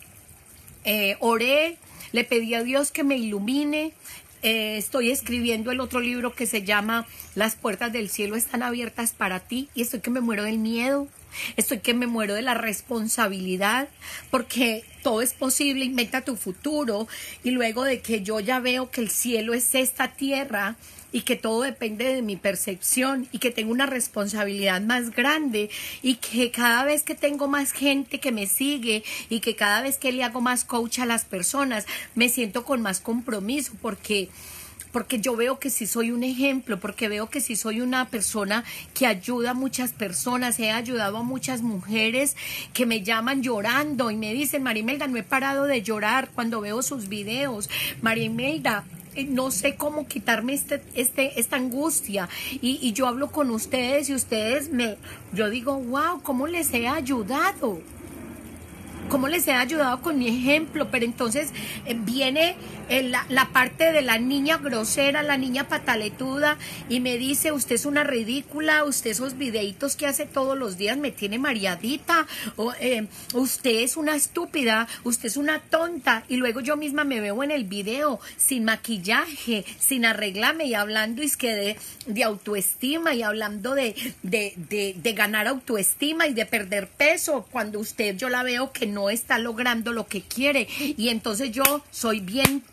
oré, le pedí a Dios que me ilumine. Estoy escribiendo el otro libro que se llama Las puertas del cielo están abiertas para ti, y estoy que me muero del miedo, estoy que me muero de la responsabilidad, porque todo es posible, inventa tu futuro. Y luego de que yo ya veo que el cielo es esta tierra y que todo depende de mi percepción y que tengo una responsabilidad más grande, y que cada vez que tengo más gente que me sigue y que cada vez que le hago más coach a las personas, me siento con más compromiso, porque yo veo que sí soy un ejemplo, porque veo que sí soy una persona que ayuda a muchas personas. He ayudado a muchas mujeres que me llaman llorando y me dicen: María Imelda, no he parado de llorar cuando veo sus videos. María Imelda, no sé cómo quitarme esta angustia, y yo hablo con ustedes y yo digo: wow, ¿cómo les he ayudado? ¿Cómo les he ayudado con mi ejemplo? Pero entonces viene la parte de la niña grosera, la niña pataletuda, y me dice: usted es una ridícula, usted esos videitos que hace todos los días me tiene mareadita, usted es una estúpida, usted es una tonta. Y luego yo misma me veo en el video sin maquillaje, sin arreglarme, y hablando de autoestima, y hablando de ganar autoestima y de perder peso, cuando yo la veo que no está logrando lo que quiere. Y entonces yo soy bien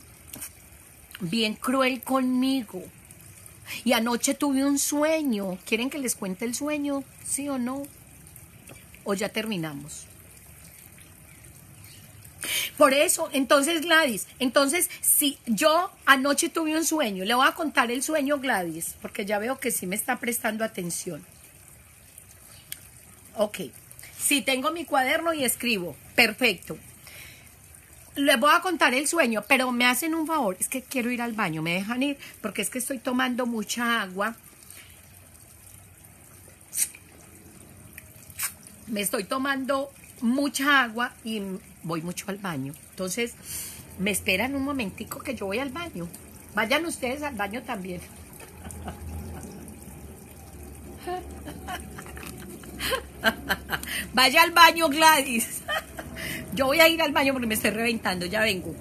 cruel conmigo. Y anoche tuve un sueño. ¿Quieren que les cuente el sueño? ¿Sí o no? ¿O ya terminamos? Por eso, entonces, Gladys, si yo anoche tuve un sueño, le voy a contar el sueño, Gladys, porque ya veo que sí me está prestando atención. Ok. Sí, tengo mi cuaderno y escribo. Perfecto. Les voy a contar el sueño, pero me hacen un favor. Es que quiero ir al baño. ¿Me dejan ir? Porque es que estoy tomando mucha agua. Me estoy tomando mucha agua y voy mucho al baño. Entonces, me esperan un momentico que yo voy al baño. Vayan ustedes al baño también. Vaya al baño, Gladys. Yo voy a ir al baño porque me estoy reventando. Ya vengo.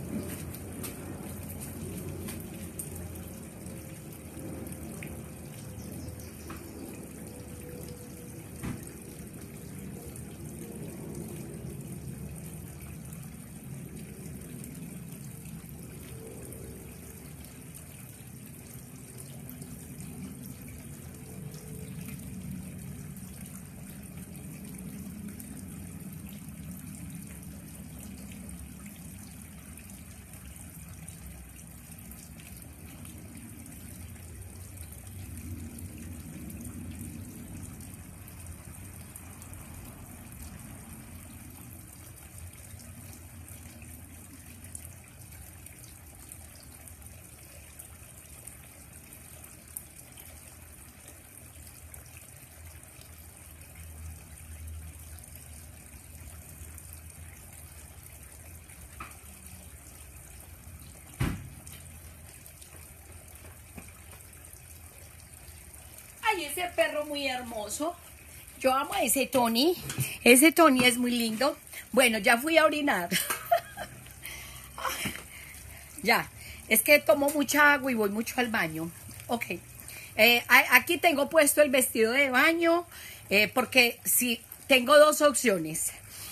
Ay, ese perro muy hermoso. Yo amo a ese Tony. Ese Tony es muy lindo. Bueno, ya fui a orinar. Ya, es que tomo mucha agua y voy mucho al baño. Ok. Aquí tengo puesto el vestido de baño, porque si tengo dos opciones.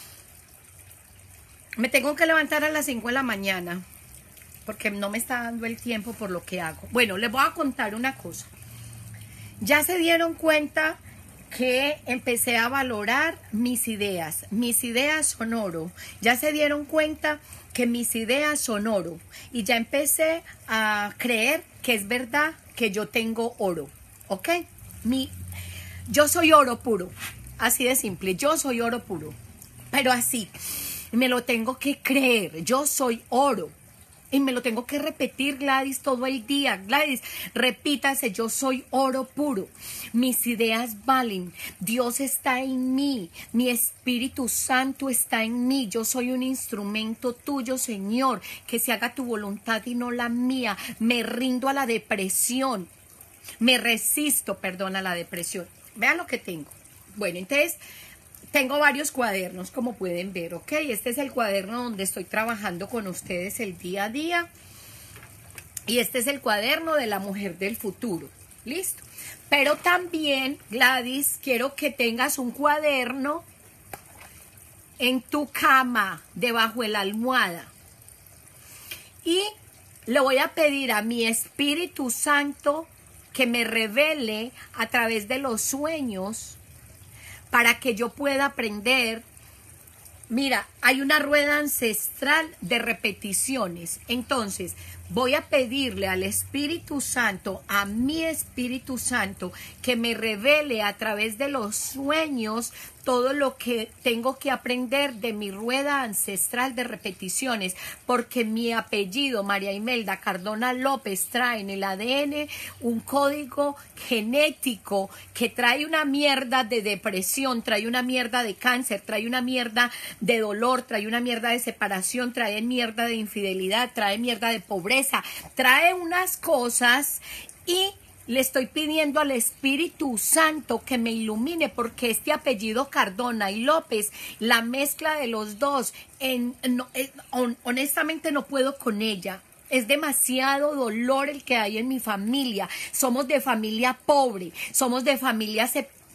Me tengo que levantar a las 5 de la mañana, porque no me está dando el tiempo por lo que hago. Bueno, les voy a contar una cosa. Ya se dieron cuenta que empecé a valorar mis ideas. Mis ideas son oro. Ya se dieron cuenta que mis ideas son oro. Y ya empecé a creer que es verdad que yo tengo oro. ¿Ok? Yo soy oro puro. Así de simple. Yo soy oro puro. Pero así. Me lo tengo que creer. Yo soy oro. Y me lo tengo que repetir, Gladys, todo el día. Gladys, repítase, yo soy oro puro. Mis ideas valen. Dios está en mí. Mi Espíritu Santo está en mí. Yo soy un instrumento tuyo, Señor. Que se haga tu voluntad y no la mía. Me rindo a la depresión. Me resisto, perdón, a la depresión. Vean lo que tengo. Bueno, entonces... tengo varios cuadernos, como pueden ver, ¿ok? Este es el cuaderno donde estoy trabajando con ustedes el día a día. Y este es el cuaderno de la mujer del futuro. ¿Listo? Pero también, Gladys, quiero que tengas un cuaderno en tu cama, debajo de la almohada. Y le voy a pedir a mi Espíritu Santo que me revele a través de los sueños para que yo pueda aprender. Mira, hay una rueda ancestral de repeticiones. Entonces, voy a pedirle al Espíritu Santo, a mi Espíritu Santo, que me revele a través de los sueños todo lo que tengo que aprender de mi rueda ancestral de repeticiones, porque mi apellido, María Imelda Cardona López, trae en el ADN un código genético que trae una mierda de depresión, trae una mierda de cáncer, trae una mierda de dolor, trae una mierda de separación, trae mierda de infidelidad, trae mierda de pobreza, trae unas cosas. Y le estoy pidiendo al Espíritu Santo que me ilumine, porque este apellido Cardona y López, la mezcla de los dos, honestamente no puedo con ella. Es demasiado dolor el que hay en mi familia. Somos de familia pobre, somos de familia...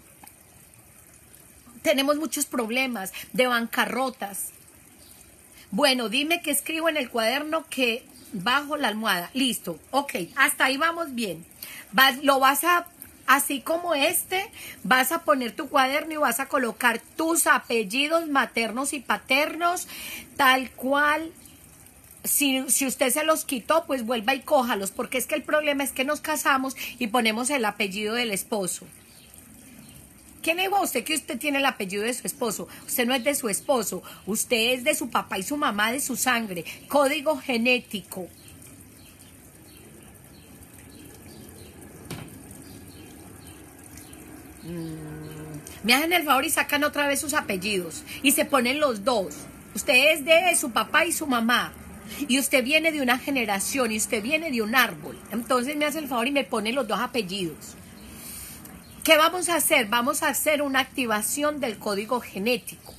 tenemos muchos problemas de bancarrotas. Bueno, dime qué escribo en el cuaderno que bajo la almohada. Listo, ok, hasta ahí vamos bien. Así como vas a poner tu cuaderno y vas a colocar tus apellidos maternos y paternos, tal cual. Si usted se los quitó, pues vuelva y cójalos, porque es que el problema es que nos casamos y ponemos el apellido del esposo. ¿Quién dijo a usted que usted tiene el apellido de su esposo? Usted no es de su esposo, usted es de su papá y su mamá, de su sangre, código genético. Me hacen el favor y sacan otra vez sus apellidos y se ponen los dos. Usted es de su papá y su mamá. Y usted viene de una generación y usted viene de un árbol. Entonces me hace el favor y me pone los dos apellidos. ¿Qué vamos a hacer? Vamos a hacer una activación del código genético.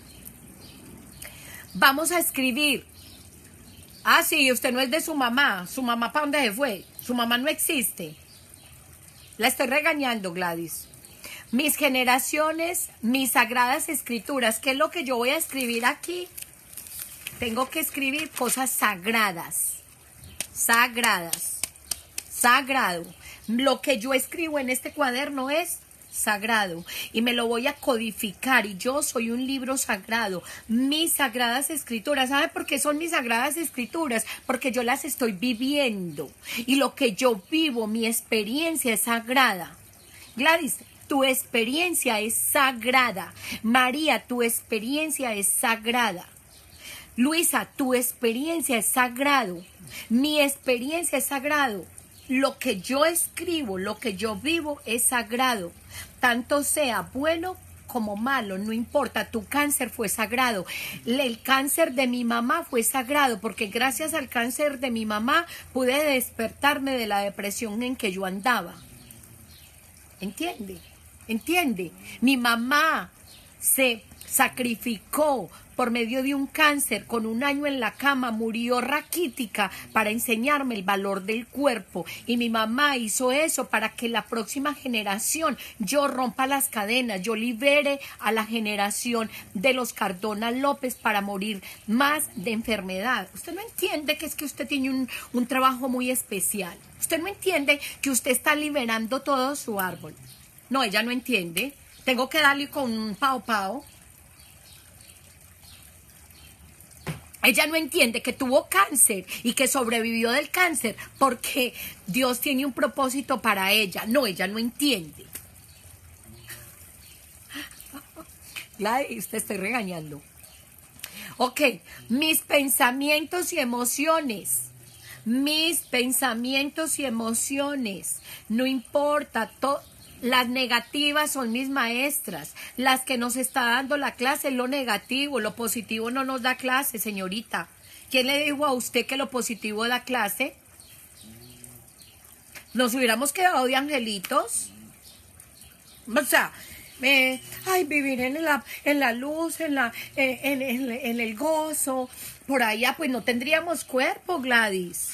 Vamos a escribir. Ah, sí, usted no es de su mamá. ¿Su mamá para dónde se fue? Su mamá no existe. La estoy regañando, Gladys. Mis generaciones, mis sagradas escrituras. ¿Qué es lo que yo voy a escribir aquí? Tengo que escribir cosas sagradas. Sagradas. Sagrado. Lo que yo escribo en este cuaderno es sagrado y me lo voy a codificar, y yo soy un libro sagrado. Mis sagradas escrituras, ¿sabe por qué son mis sagradas escrituras? Porque yo las estoy viviendo y lo que yo vivo, mi experiencia es sagrada. Gladys, tu experiencia es sagrada. María, tu experiencia es sagrada. Luisa, tu experiencia es sagrado. Mi experiencia es sagrado. Lo que yo escribo, lo que yo vivo es sagrado. Tanto sea bueno como malo, no importa. Tu cáncer fue sagrado. El cáncer de mi mamá fue sagrado, porque gracias al cáncer de mi mamá pude despertarme de la depresión en que yo andaba. ¿Entiende? ¿Entiende? Mi mamá se sacrificó por medio de un cáncer, con 1 año en la cama, murió raquítica para enseñarme el valor del cuerpo. Y mi mamá hizo eso para que la próxima generación yo rompa las cadenas, yo libere a la generación de los Cardona López para morir más de enfermedad. Usted no entiende que es que usted tiene un trabajo muy especial. Usted no entiende que usted está liberando todo su árbol. No, ella no entiende. Tengo que darle con un pao. Ella no entiende que tuvo cáncer y que sobrevivió del cáncer porque Dios tiene un propósito para ella. No, ella no entiende. Gladys, te estoy regañando. Ok, mis pensamientos y emociones. Mis pensamientos y emociones. No importa, las negativas son mis maestras. Las que nos está dando la clase es lo negativo. Lo positivo no nos da clase, señorita. ¿Quién le dijo a usted que lo positivo da clase? ¿Nos hubiéramos quedado de angelitos? O sea, vivir en la luz, en el gozo. Por allá, pues no tendríamos cuerpo, Gladys.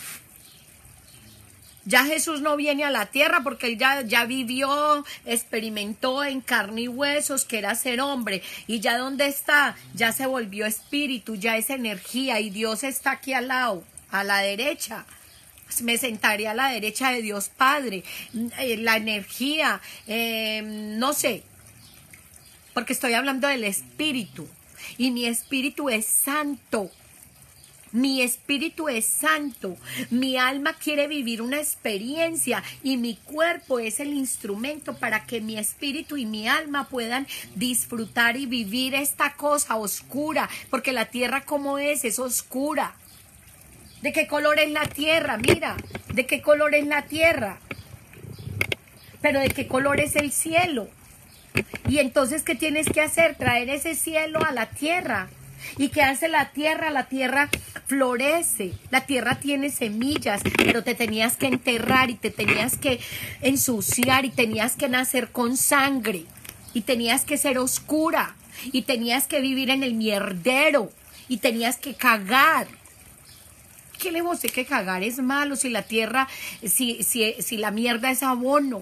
Ya Jesús no viene a la tierra porque él ya vivió, experimentó en carne y huesos que era ser hombre. Y ya ¿dónde está? Ya se volvió espíritu, ya es energía y Dios está aquí al lado, a la derecha. Me sentaré a la derecha de Dios Padre. La energía, no sé, porque estoy hablando del espíritu. Y mi espíritu es santo. Mi espíritu es santo, mi alma quiere vivir una experiencia y mi cuerpo es el instrumento para que mi espíritu y mi alma puedan disfrutar y vivir esta cosa oscura, porque la tierra como es oscura. ¿De qué color es la tierra? Mira, ¿de qué color es la tierra? Pero ¿de qué color es el cielo? Y entonces, ¿qué tienes que hacer? Traer ese cielo a la tierra. ¿Y qué hace la tierra? La tierra florece, la tierra tiene semillas, pero te tenías que enterrar y te tenías que ensuciar y tenías que nacer con sangre y tenías que ser oscura y tenías que vivir en el mierdero y tenías que cagar. ¿Qué le dice que cagar es malo si la tierra, si la mierda es abono?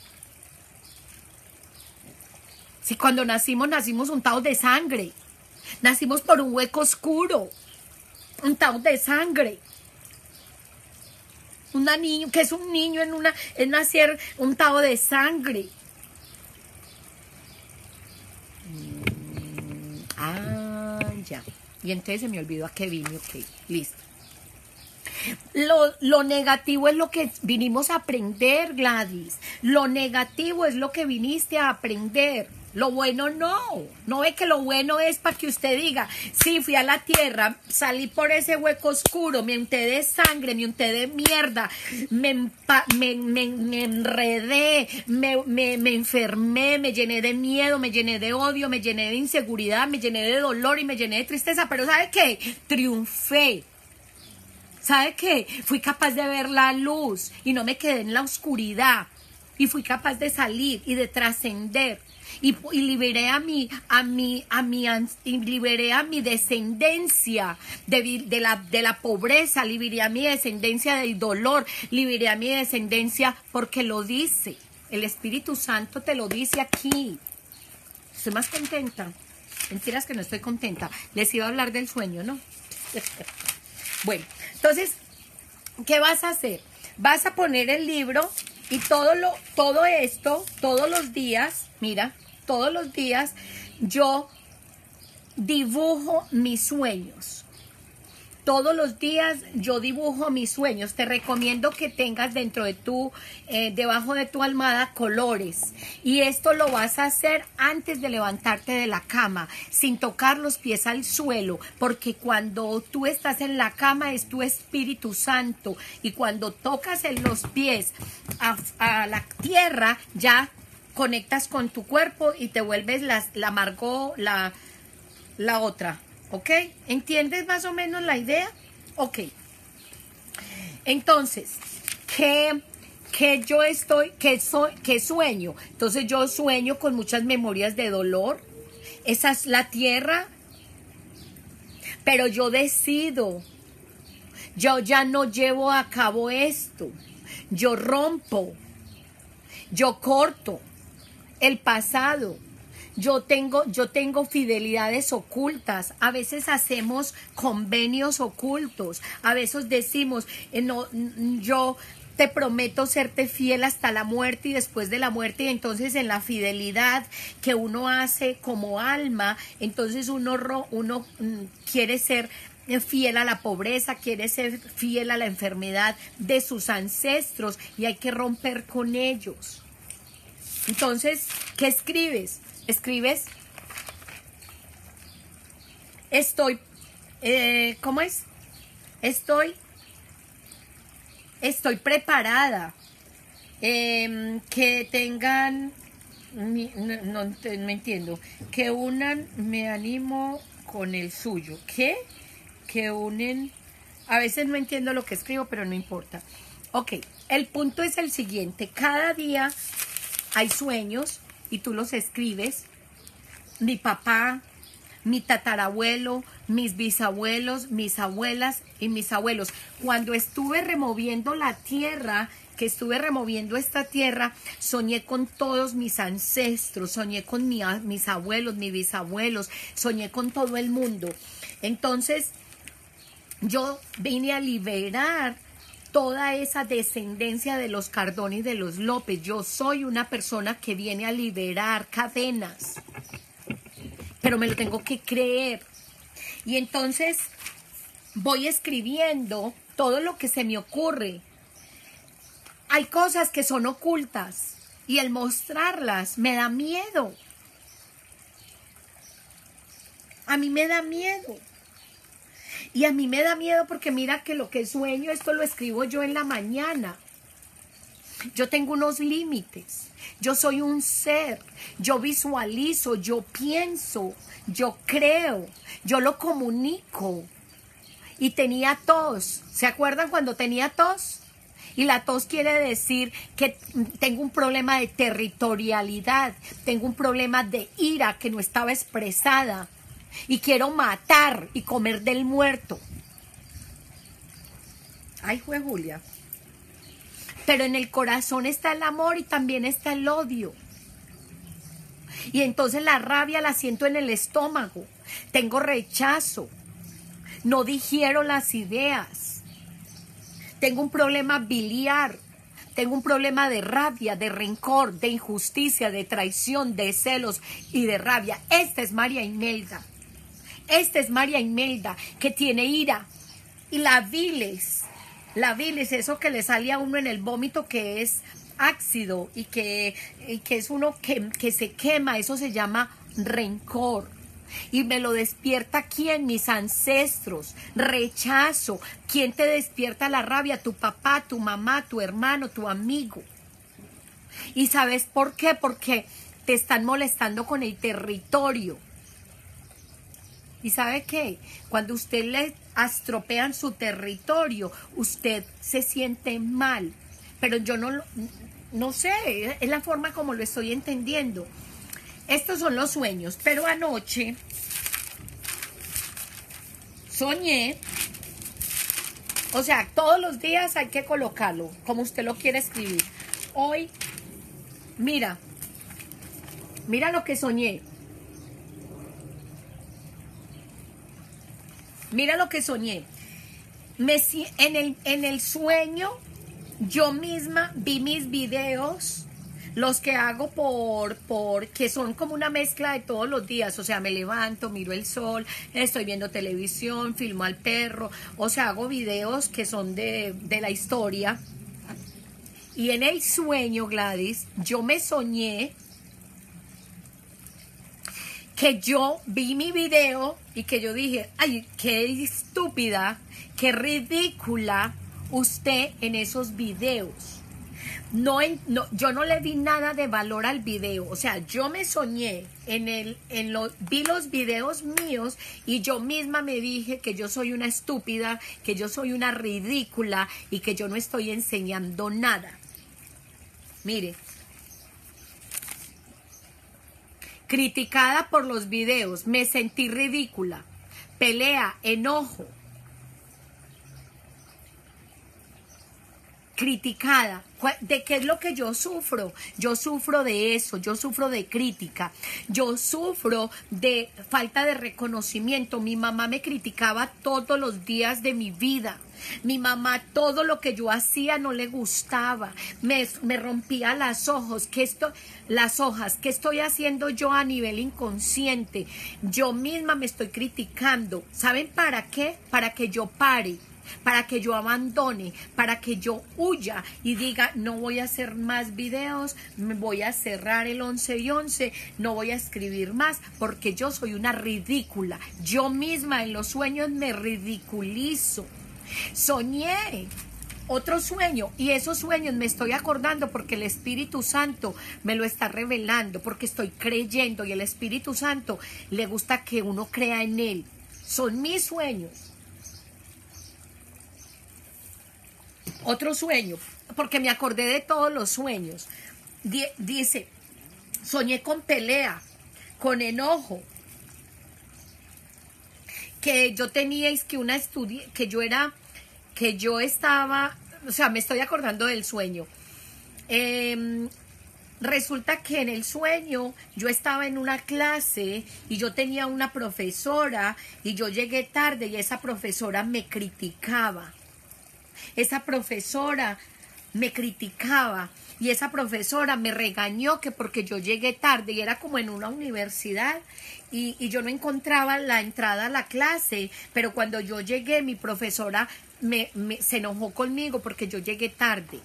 Si cuando nacimos untados de sangre. Nacimos por un hueco oscuro, untados de sangre. Niño, que es un niño en nacer untado de sangre. Ya. Y entonces se me olvidó a qué vine, ok, listo. Lo negativo es lo que vinimos a aprender, Gladys. Lo negativo es lo que viniste a aprender. Lo bueno no ve que lo bueno es para que usted diga, sí, fui a la tierra, salí por ese hueco oscuro, me unté de sangre, me unté de mierda, me enredé, me enfermé, me llené de miedo, me llené de odio, me llené de inseguridad, me llené de dolor y me llené de tristeza, pero ¿sabe qué? Triunfé. ¿Sabe qué? Fui capaz de ver la luz y no me quedé en la oscuridad y fui capaz de salir y de trascender. Y liberé liberé a mi descendencia de la pobreza, liberé a mi descendencia del dolor, liberé a mi descendencia porque lo dice. El Espíritu Santo te lo dice aquí. Estoy más contenta. Mentiras que no estoy contenta. Les iba a hablar del sueño, ¿no? Bueno, entonces, ¿qué vas a hacer? Vas a poner el libro y todo esto, todos los días, mira, todos los días yo dibujo mis sueños. Todos los días yo dibujo mis sueños. Te recomiendo que tengas dentro de debajo de tu almohada colores. Y esto lo vas a hacer antes de levantarte de la cama, sin tocar los pies al suelo, porque cuando tú estás en la cama es tu Espíritu Santo. Y cuando tocas en los pies a la tierra, ya conectas con tu cuerpo y te vuelves la Margot, la otra. ¿Ok? ¿Entiendes más o menos la idea? Ok. Entonces, ¿qué sueño? Entonces yo sueño con muchas memorias de dolor. Esa es la tierra. Pero yo decido. Yo ya no llevo a cabo esto. Yo rompo. Yo corto el pasado. Yo tengo fidelidades ocultas. A veces hacemos convenios ocultos. A veces decimos, te prometo serte fiel hasta la muerte y después de la muerte. Y entonces en la fidelidad que uno hace como alma, entonces uno quiere ser fiel a la pobreza, quiere ser fiel a la enfermedad de sus ancestros y hay que romper con ellos. Entonces, ¿qué escribes? Escribes, estoy, ¿cómo es? Estoy preparada. Que tengan, no entiendo, que unan, me animo con el suyo. ¿Qué? Que unen, a veces no entiendo lo que escribo, pero no importa. Ok, el punto es el siguiente, cada día hay sueños y tú los escribes. Mi papá, mi tatarabuelo, mis bisabuelos, mis abuelas y mis abuelos. Cuando estuve removiendo la tierra, que estuve removiendo esta tierra, soñé con todos mis ancestros, soñé con mis abuelos, mis bisabuelos, soñé con todo el mundo. Entonces, yo vine a liberar toda esa descendencia de los Cardona y de los López. Yo soy una persona que viene a liberar cadenas, pero me lo tengo que creer. Y entonces voy escribiendo todo lo que se me ocurre. Hay cosas que son ocultas y el mostrarlas me da miedo. A mí me da miedo. Y a mí me da miedo porque mira que lo que sueño, esto lo escribo yo en la mañana. Yo tengo unos límites. Yo soy un ser. Yo visualizo, yo pienso, yo creo, yo lo comunico. Y tenía tos. ¿Se acuerdan cuando tenía tos? Y la tos quiere decir que tengo un problema de territorialidad, tengo un problema de ira que no estaba expresada. Y quiero matar y comer del muerto. Ay, fue Julia. Pero en el corazón está el amor y también está el odio. Y entonces la rabia la siento en el estómago. Tengo rechazo. No digiero las ideas. Tengo un problema biliar. Tengo un problema de rabia, de rencor, de injusticia, de traición, de celos y de rabia. Esta es María Imelda. Esta es María Imelda, que tiene ira. Y la bilis, eso que le sale a uno en el vómito, que es ácido y que es uno que se quema, eso se llama rencor. Y me lo despierta ¿quién? Mis ancestros. Rechazo. ¿Quién te despierta la rabia? Tu papá, tu mamá, tu hermano, tu amigo. ¿Y sabes por qué? Porque te están molestando con el territorio. ¿Y sabe qué? Cuando usted le estropean su territorio, usted se siente mal. Pero yo no sé, es la forma como lo estoy entendiendo. Estos son los sueños, pero anoche soñé, o sea, todos los días hay que colocarlo, como usted lo quiere escribir. Hoy, mira lo que soñé. Mira lo que soñé. En el sueño, yo misma vi mis videos, los que hago que son como una mezcla de todos los días. O sea, me levanto, miro el sol, estoy viendo televisión, filmo al perro. O sea, hago videos que son de la historia. Y en el sueño, Gladys, yo me soñé que yo vi mi video y que yo dije, ay, qué estúpida, qué ridícula usted en esos videos. Yo no le di nada de valor al video. O sea, yo me soñé, vi los videos míos y yo misma me dije que yo soy una estúpida, que yo soy una ridícula y que yo no estoy enseñando nada. Mire. Criticada por los videos, me sentí ridícula. Pelea, enojo. criticada. ¿De qué es lo que yo sufro? Yo sufro de eso, yo sufro de crítica, yo sufro de falta de reconocimiento. Mi mamá me criticaba todos los días de mi vida. Mi mamá, todo lo que yo hacía no le gustaba, me rompía las hojas. ¿Qué estoy haciendo yo a nivel inconsciente? Yo misma me estoy criticando. ¿Saben para qué? Para que yo pare, para que yo abandone, para que yo huya y diga, no voy a hacer más videos, me voy a cerrar el 11 y 11, no voy a escribir más, porque yo soy una ridícula. Yo misma en los sueños me ridiculizo. Soñé otro sueño y esos sueños me estoy acordando porque el Espíritu Santo me lo está revelando, porque estoy creyendo y el Espíritu Santo le gusta que uno crea en él. Son mis sueños. Otro sueño, porque me acordé de todos los sueños. Dice, soñé con pelea, con enojo, que yo tenía que yo estaba, o sea, me estoy acordando del sueño. Resulta que en el sueño yo estaba en una clase y yo tenía una profesora y yo llegué tarde y esa profesora me criticaba. Esa profesora me criticaba y esa profesora me regañó que porque yo llegué tarde y era como en una universidad y yo no encontraba la entrada a la clase, pero cuando yo llegué mi profesora se enojó conmigo porque yo llegué tarde.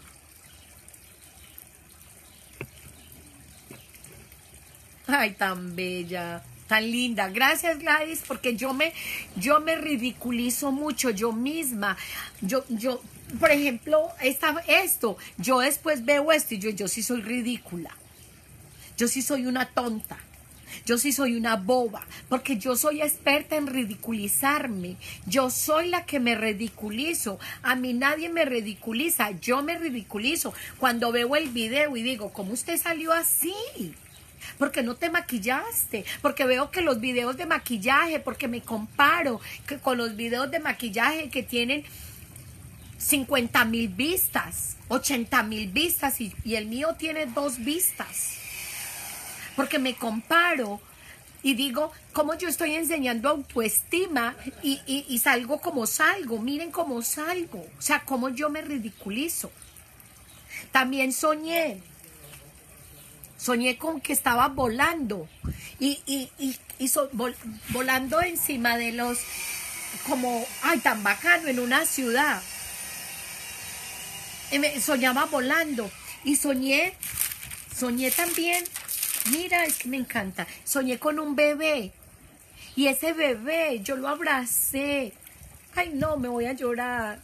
Ay, tan bella, tan linda. Gracias, Gladys, porque yo me ridiculizo mucho yo misma. Por ejemplo, yo después veo esto y yo sí soy ridícula. Yo sí soy una tonta. Yo sí soy una boba, porque yo soy experta en ridiculizarme. Yo soy la que me ridiculizo. A mí nadie me ridiculiza, yo me ridiculizo. Cuando veo el video y digo, ¿cómo usted salió así? Porque no te maquillaste, porque veo que los videos de maquillaje, porque me comparo con los videos de maquillaje que tienen 50,000 vistas, 80,000 vistas y el mío tiene 2 vistas. Porque me comparo y digo, ¿cómo yo estoy enseñando autoestima y salgo como salgo? Miren cómo salgo, o sea, cómo yo me ridiculizo. También soñé con que estaba volando volando encima de los, como, ay, tan bacano, en una ciudad. Soñaba volando y soñé también, mira, es que me encanta, soñé con un bebé y ese bebé yo lo abracé. Ay, no, me voy a llorar.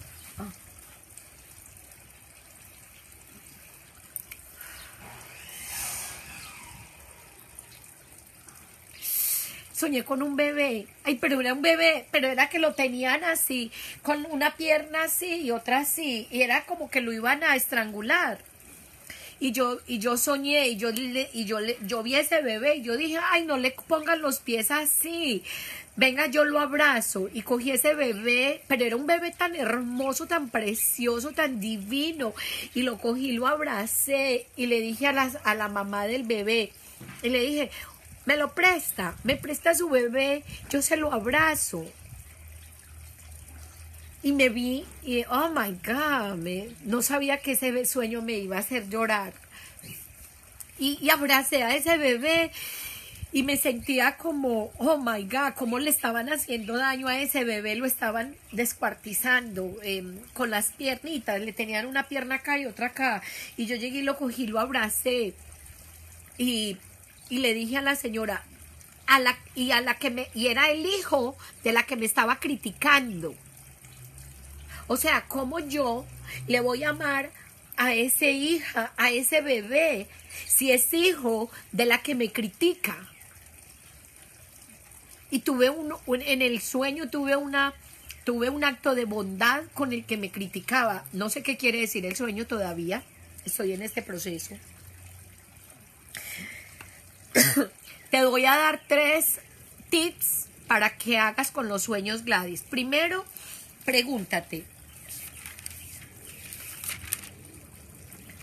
Soñé con un bebé, ay, pero era un bebé, pero era que lo tenían así, con una pierna así y otra así, y era como que lo iban a estrangular. Y yo soñé, y yo vi ese bebé, y yo dije, ay, no le pongan los pies así, venga, yo lo abrazo, y cogí ese bebé, pero era un bebé tan hermoso, tan precioso, tan divino, y lo cogí, lo abracé, y le dije a la mamá del bebé, y le dije, me presta su bebé, yo se lo abrazo. Y me vi y, oh my God, no sabía que ese sueño me iba a hacer llorar. Y abracé a ese bebé y me sentía como, oh my God, cómo le estaban haciendo daño a ese bebé, lo estaban descuartizando con las piernitas, le tenían una pierna acá y otra acá. Y yo llegué y lo cogí, lo abracé y le dije a la señora, y era el hijo de la que me estaba criticando. O sea, ¿cómo yo le voy a amar a ese bebé, si es hijo de la que me critica? Y en el sueño tuve un acto de bondad con el que me criticaba. No sé qué quiere decir el sueño todavía. Estoy en este proceso. Te voy a dar 3 tips para que hagas con los sueños, Gladys. Primero, pregúntate,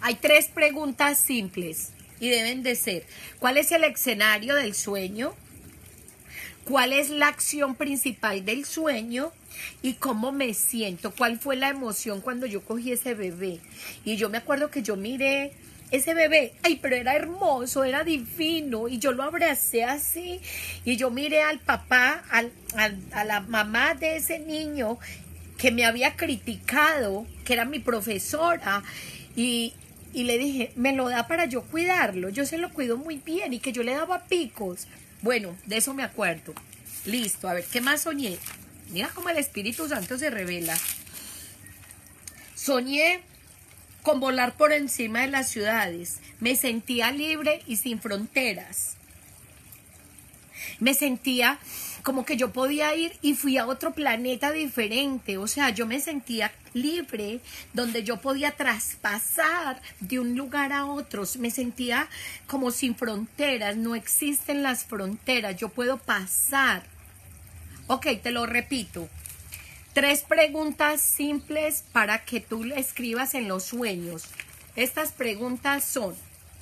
Hay 3 preguntas simples y deben de ser: ¿cuál es el escenario del sueño? ¿Cuál es la acción principal del sueño? ¿Y cómo me siento? ¿Cuál fue la emoción cuando yo cogí ese bebé? Y yo me acuerdo que yo miré ese bebé, ay, pero era hermoso, era divino, y yo lo abracé así, y yo miré al papá, a la mamá de ese niño que me había criticado, que era mi profesora, y le dije, me lo da para yo cuidarlo, yo se lo cuido muy bien, y que yo le daba picos. Bueno, de eso me acuerdo. Listo, a ver, ¿qué más soñé? Mira cómo el Espíritu Santo se revela. Soñé con volar por encima de las ciudades. Me sentía libre y sin fronteras. Me sentía como que yo podía ir y fui a otro planeta diferente. O sea, yo me sentía libre, donde yo podía traspasar de un lugar a otro. Me sentía como sin fronteras. No existen las fronteras. Yo puedo pasar. Ok, te lo repito. 3 preguntas simples para que tú le escribas en los sueños. Estas preguntas son: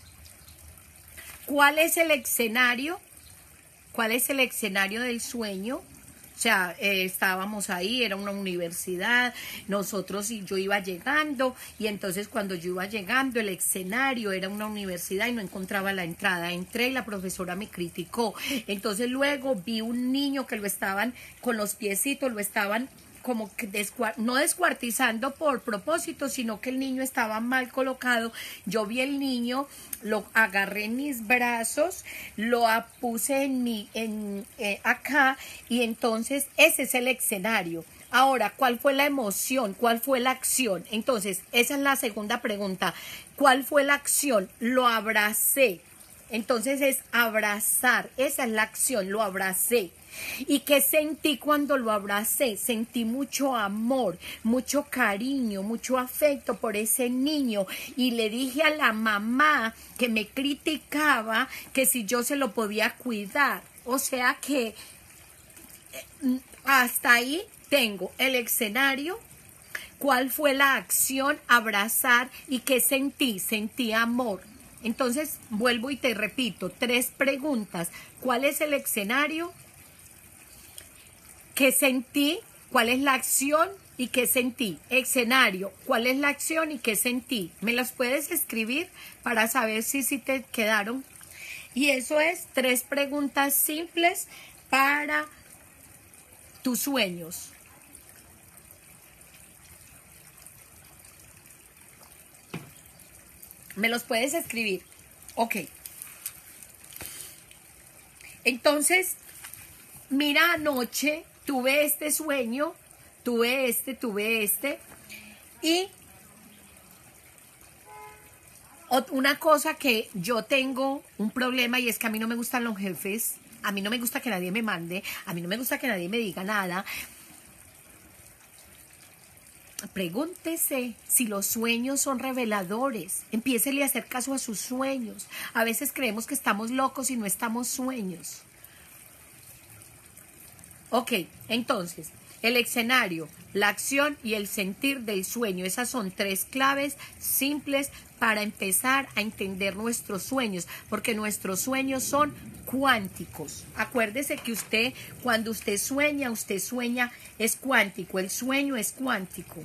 ¿cuál es el escenario? ¿Cuál es el escenario del sueño? O sea, estábamos ahí, era una universidad, nosotros y yo iba llegando, y entonces cuando yo iba llegando, el escenario era una universidad y no encontraba la entrada. Entré y la profesora me criticó. Entonces luego vi un niño que lo estaban, con los piecitos, lo estaban como que no descuartizando por propósito, sino que el niño estaba mal colocado. Yo vi el niño, lo agarré en mis brazos, lo puse acá, y entonces ese es el escenario. Ahora, ¿cuál fue la emoción? ¿Cuál fue la acción? Entonces, esa es la segunda pregunta. ¿Cuál fue la acción? Lo abracé. Entonces es abrazar, esa es la acción, lo abracé. ¿Y qué sentí cuando lo abracé? Sentí mucho amor, mucho cariño, mucho afecto por ese niño, y le dije a la mamá que me criticaba que si yo se lo podía cuidar. O sea que hasta ahí tengo el escenario. ¿Cuál fue la acción? Abrazar. ¿Y qué sentí? Sentí amor. Entonces, vuelvo y te repito, 3 preguntas. ¿Cuál es el escenario? ¿Qué sentí? ¿Cuál es la acción? ¿Y qué sentí? Escenario, ¿cuál es la acción y qué sentí? ¿Me las puedes escribir para saber si te quedaron? Y eso es 3 preguntas simples para tus sueños. Me los puedes escribir. Ok. Entonces, mira, anoche tuve este sueño, tuve este. Y una cosa que yo tengo un problema, y es que a mí no me gustan los jefes, a mí no me gusta que nadie me mande, a mí no me gusta que nadie me diga nada. Pregúntese si los sueños son reveladores. Empiécele a hacer caso a sus sueños. A veces creemos que estamos locos y no estamos sueños. Ok, entonces, el escenario, la acción y el sentir del sueño. Esas son 3 claves simples para empezar a entender nuestros sueños, porque nuestros sueños son cuánticos. Acuérdese que usted, cuando usted sueña, es cuántico. El sueño es cuántico.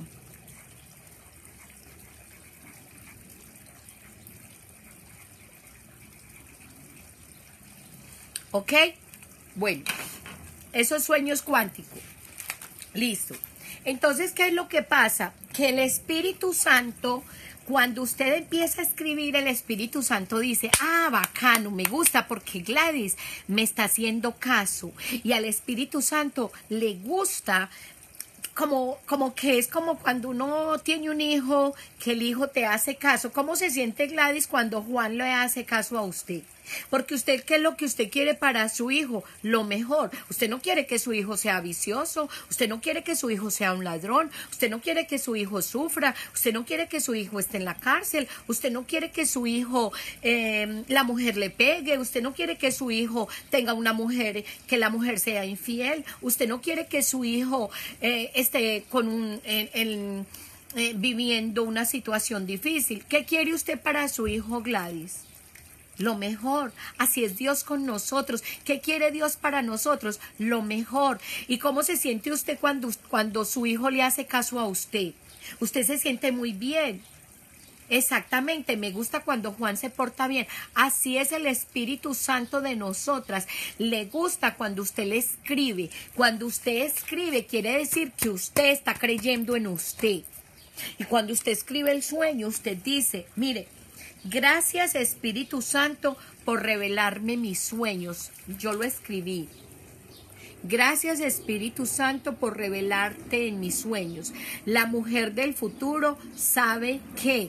¿Ok? Bueno, eso es sueños cuánticos. Listo. Entonces, ¿qué es lo que pasa? Que el Espíritu Santo, cuando usted empieza a escribir, el Espíritu Santo dice, ah, bacano, me gusta porque Gladys me está haciendo caso. Y al Espíritu Santo le gusta, como que es como cuando uno tiene un hijo, que el hijo te hace caso. ¿Cómo se siente Gladys cuando Juan le hace caso a usted? Porque usted, ¿qué es lo que usted quiere para su hijo? Lo mejor. Usted no quiere que su hijo sea vicioso, usted no quiere que su hijo sea un ladrón, usted no quiere que su hijo sufra, usted no quiere que su hijo esté en la cárcel, usted no quiere que su hijo, la mujer le pegue, usted no quiere que su hijo tenga una mujer, que la mujer sea infiel, usted no quiere que su hijo esté con viviendo una situación difícil. ¿Qué quiere usted para su hijo, Gladys? Lo mejor. Así es Dios con nosotros. ¿Qué quiere Dios para nosotros? Lo mejor. ¿Y cómo se siente usted cuando su hijo le hace caso a usted? Usted se siente muy bien. Exactamente, me gusta cuando Juan se porta bien. Así es el Espíritu Santo de nosotras. Le gusta cuando usted le escribe. Cuando usted escribe, quiere decir que usted está creyendo en usted. Y cuando usted escribe el sueño, usted dice, mire, gracias Espíritu Santo por revelarme mis sueños. Yo lo escribí. Gracias Espíritu Santo por revelarte en mis sueños. La mujer del futuro sabe que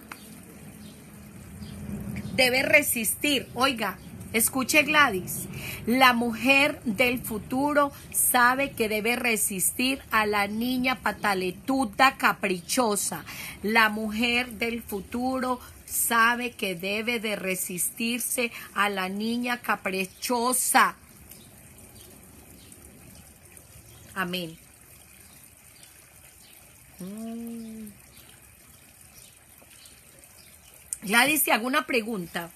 debe resistir. Oiga, escuche Gladys. La mujer del futuro sabe que debe resistir a la niña pataletuda caprichosa. La mujer del futuro sabe que debe de resistirse a la niña caprichosa. Amén. Gladys, te hago una pregunta.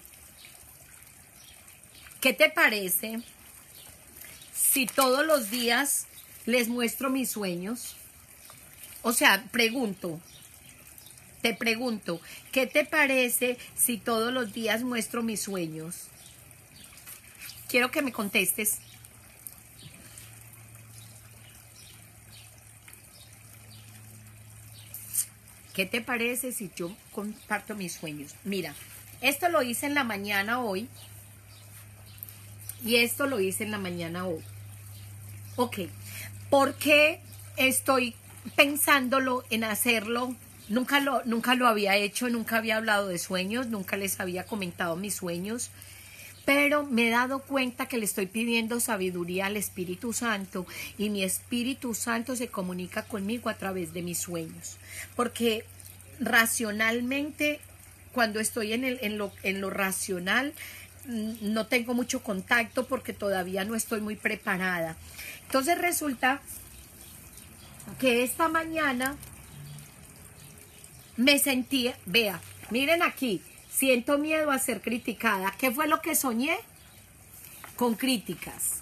¿Qué te parece si todos los días les muestro mis sueños? O sea, te pregunto, ¿qué te parece si todos los días muestro mis sueños? Quiero que me contestes. ¿Qué te parece si yo comparto mis sueños? Mira, esto lo hice en la mañana hoy y esto lo hice en la mañana hoy. Ok, ¿por qué estoy pensándolo en hacerlo? Nunca lo había hecho, nunca había hablado de sueños, nunca les había comentado mis sueños. Pero me he dado cuenta que le estoy pidiendo sabiduría al Espíritu Santo y mi Espíritu Santo se comunica conmigo a través de mis sueños. Porque racionalmente, cuando estoy en lo racional, no tengo mucho contacto porque todavía no estoy muy preparada. Entonces resulta que esta mañana me sentí, vea, miren aquí. Siento miedo a ser criticada. ¿Qué fue lo que soñé? Con críticas.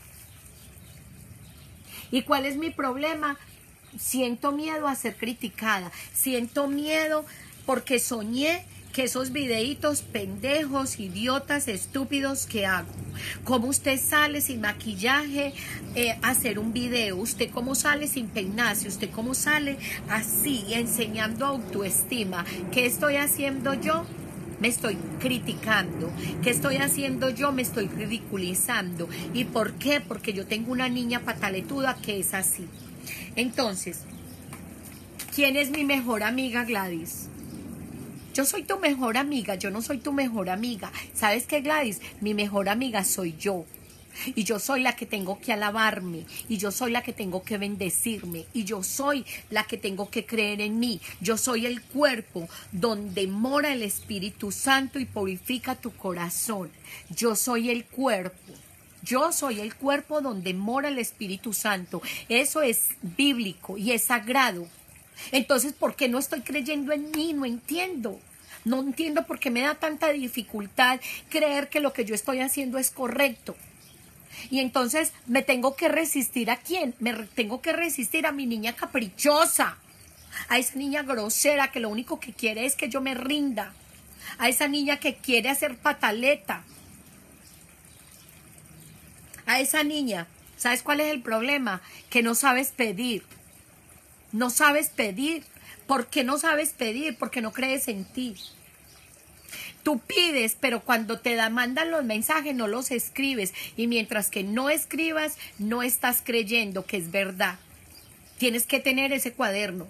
¿Y cuál es mi problema? Siento miedo a ser criticada. Siento miedo porque soñé que esos videitos pendejos, idiotas, estúpidos que hago. ¿Cómo usted sale sin maquillaje a hacer un video? ¿Usted cómo sale sin peinarse? ¿Usted cómo sale así, enseñando autoestima? ¿Qué estoy haciendo yo? Me estoy criticando. ¿Qué estoy haciendo yo? Me estoy ridiculizando. ¿Y por qué? Porque yo tengo una niña pataletuda que es así. Entonces, ¿quién es mi mejor amiga, Gladys? Yo soy tu mejor amiga, yo no soy tu mejor amiga. ¿Sabes qué, Gladys? Mi mejor amiga soy yo. Y yo soy la que tengo que alabarme, y yo soy la que tengo que bendecirme, y yo soy la que tengo que creer en mí. Yo soy el cuerpo donde mora el Espíritu Santo y purifica tu corazón. Yo soy el cuerpo. Yo soy el cuerpo donde mora el Espíritu Santo. Eso es bíblico y es sagrado. Entonces, ¿por qué no estoy creyendo en mí? No entiendo. No entiendo por qué me da tanta dificultad creer que lo que yo estoy haciendo es correcto. Y entonces me tengo que resistir ¿a quién? Tengo que resistir a mi niña caprichosa, a esa niña grosera que lo único que quiere es que yo me rinda, a esa niña que quiere hacer pataleta, a esa niña. ¿Sabes cuál es el problema? Que no sabes pedir. No sabes pedir. ¿Por qué no sabes pedir? Porque no crees en ti. Tú pides, pero cuando mandan los mensajes no los escribes. Y mientras que no escribas, no estás creyendo que es verdad. Tienes que tener ese cuaderno.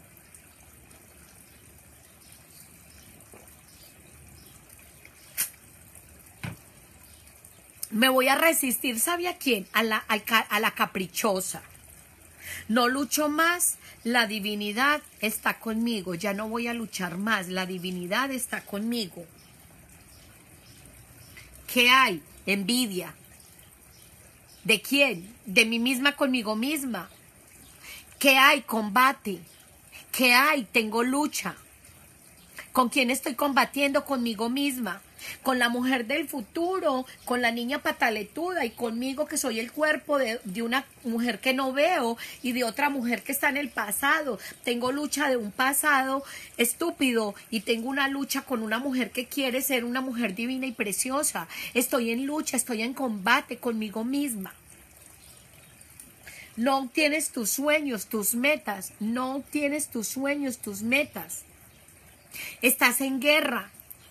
Me voy a resistir, ¿sabe a quién? A la caprichosa. No lucho más, la divinidad está conmigo. Ya no voy a luchar más, la divinidad está conmigo. ¿Qué hay? Envidia. ¿De quién? De mí misma conmigo misma. ¿Qué hay? Combate. ¿Qué hay? Tengo lucha. ¿Con quién estoy combatiendo? Conmigo misma. Con la mujer del futuro, con la niña pataletuda y conmigo que soy el cuerpo de una mujer que no veo y de otra mujer que está en el pasado. Tengo lucha de un pasado estúpido y tengo una lucha con una mujer que quiere ser una mujer divina y preciosa. Estoy en lucha, estoy en combate conmigo misma. No obtienes tus sueños, tus metas. No obtienes tus sueños, tus metas. Estás en guerra.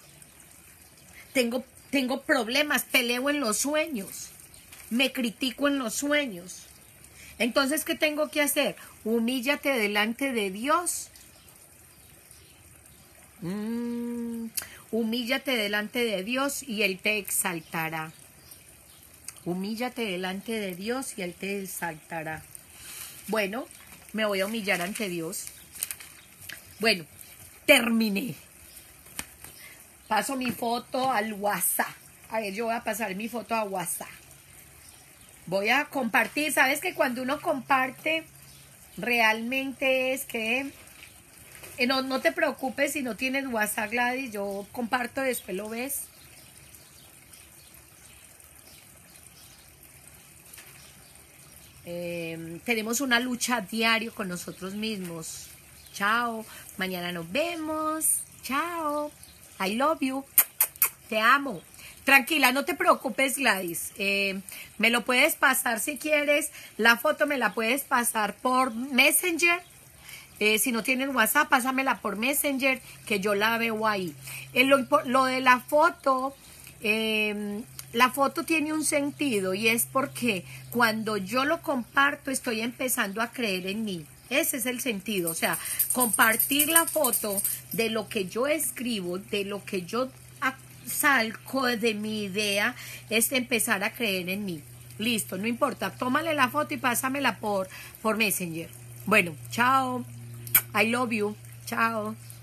Tengo problemas, peleo en los sueños. Me critico en los sueños. Entonces, ¿qué tengo que hacer? Humíllate delante de Dios. Humíllate delante de Dios y Él te exaltará. Humíllate delante de Dios y Él te exaltará. Bueno, me voy a humillar ante Dios. Bueno, terminé. Paso mi foto al WhatsApp. A ver, yo voy a pasar mi foto a WhatsApp. Voy a compartir. ¿Sabes que cuando uno comparte, realmente es que... no te preocupes si no tienes WhatsApp, Gladys. Yo comparto, después lo ves. Tenemos una lucha diario con nosotros mismos. Chao. Mañana nos vemos. Chao. I love you. Te amo. Tranquila, no te preocupes, Gladys. Me lo puedes pasar si quieres. La foto me la puedes pasar por Messenger. Si no tienes WhatsApp, pásamela por Messenger, que yo la veo ahí. Lo de la foto tiene un sentido y es porque cuando yo lo comparto estoy empezando a creer en mí. Ese es el sentido, o sea, compartir la foto de lo que yo escribo, de lo que yo salgo de mi idea, es empezar a creer en mí. Listo, no importa, tómale la foto y pásamela por Messenger. Bueno, chao, I love you, chao.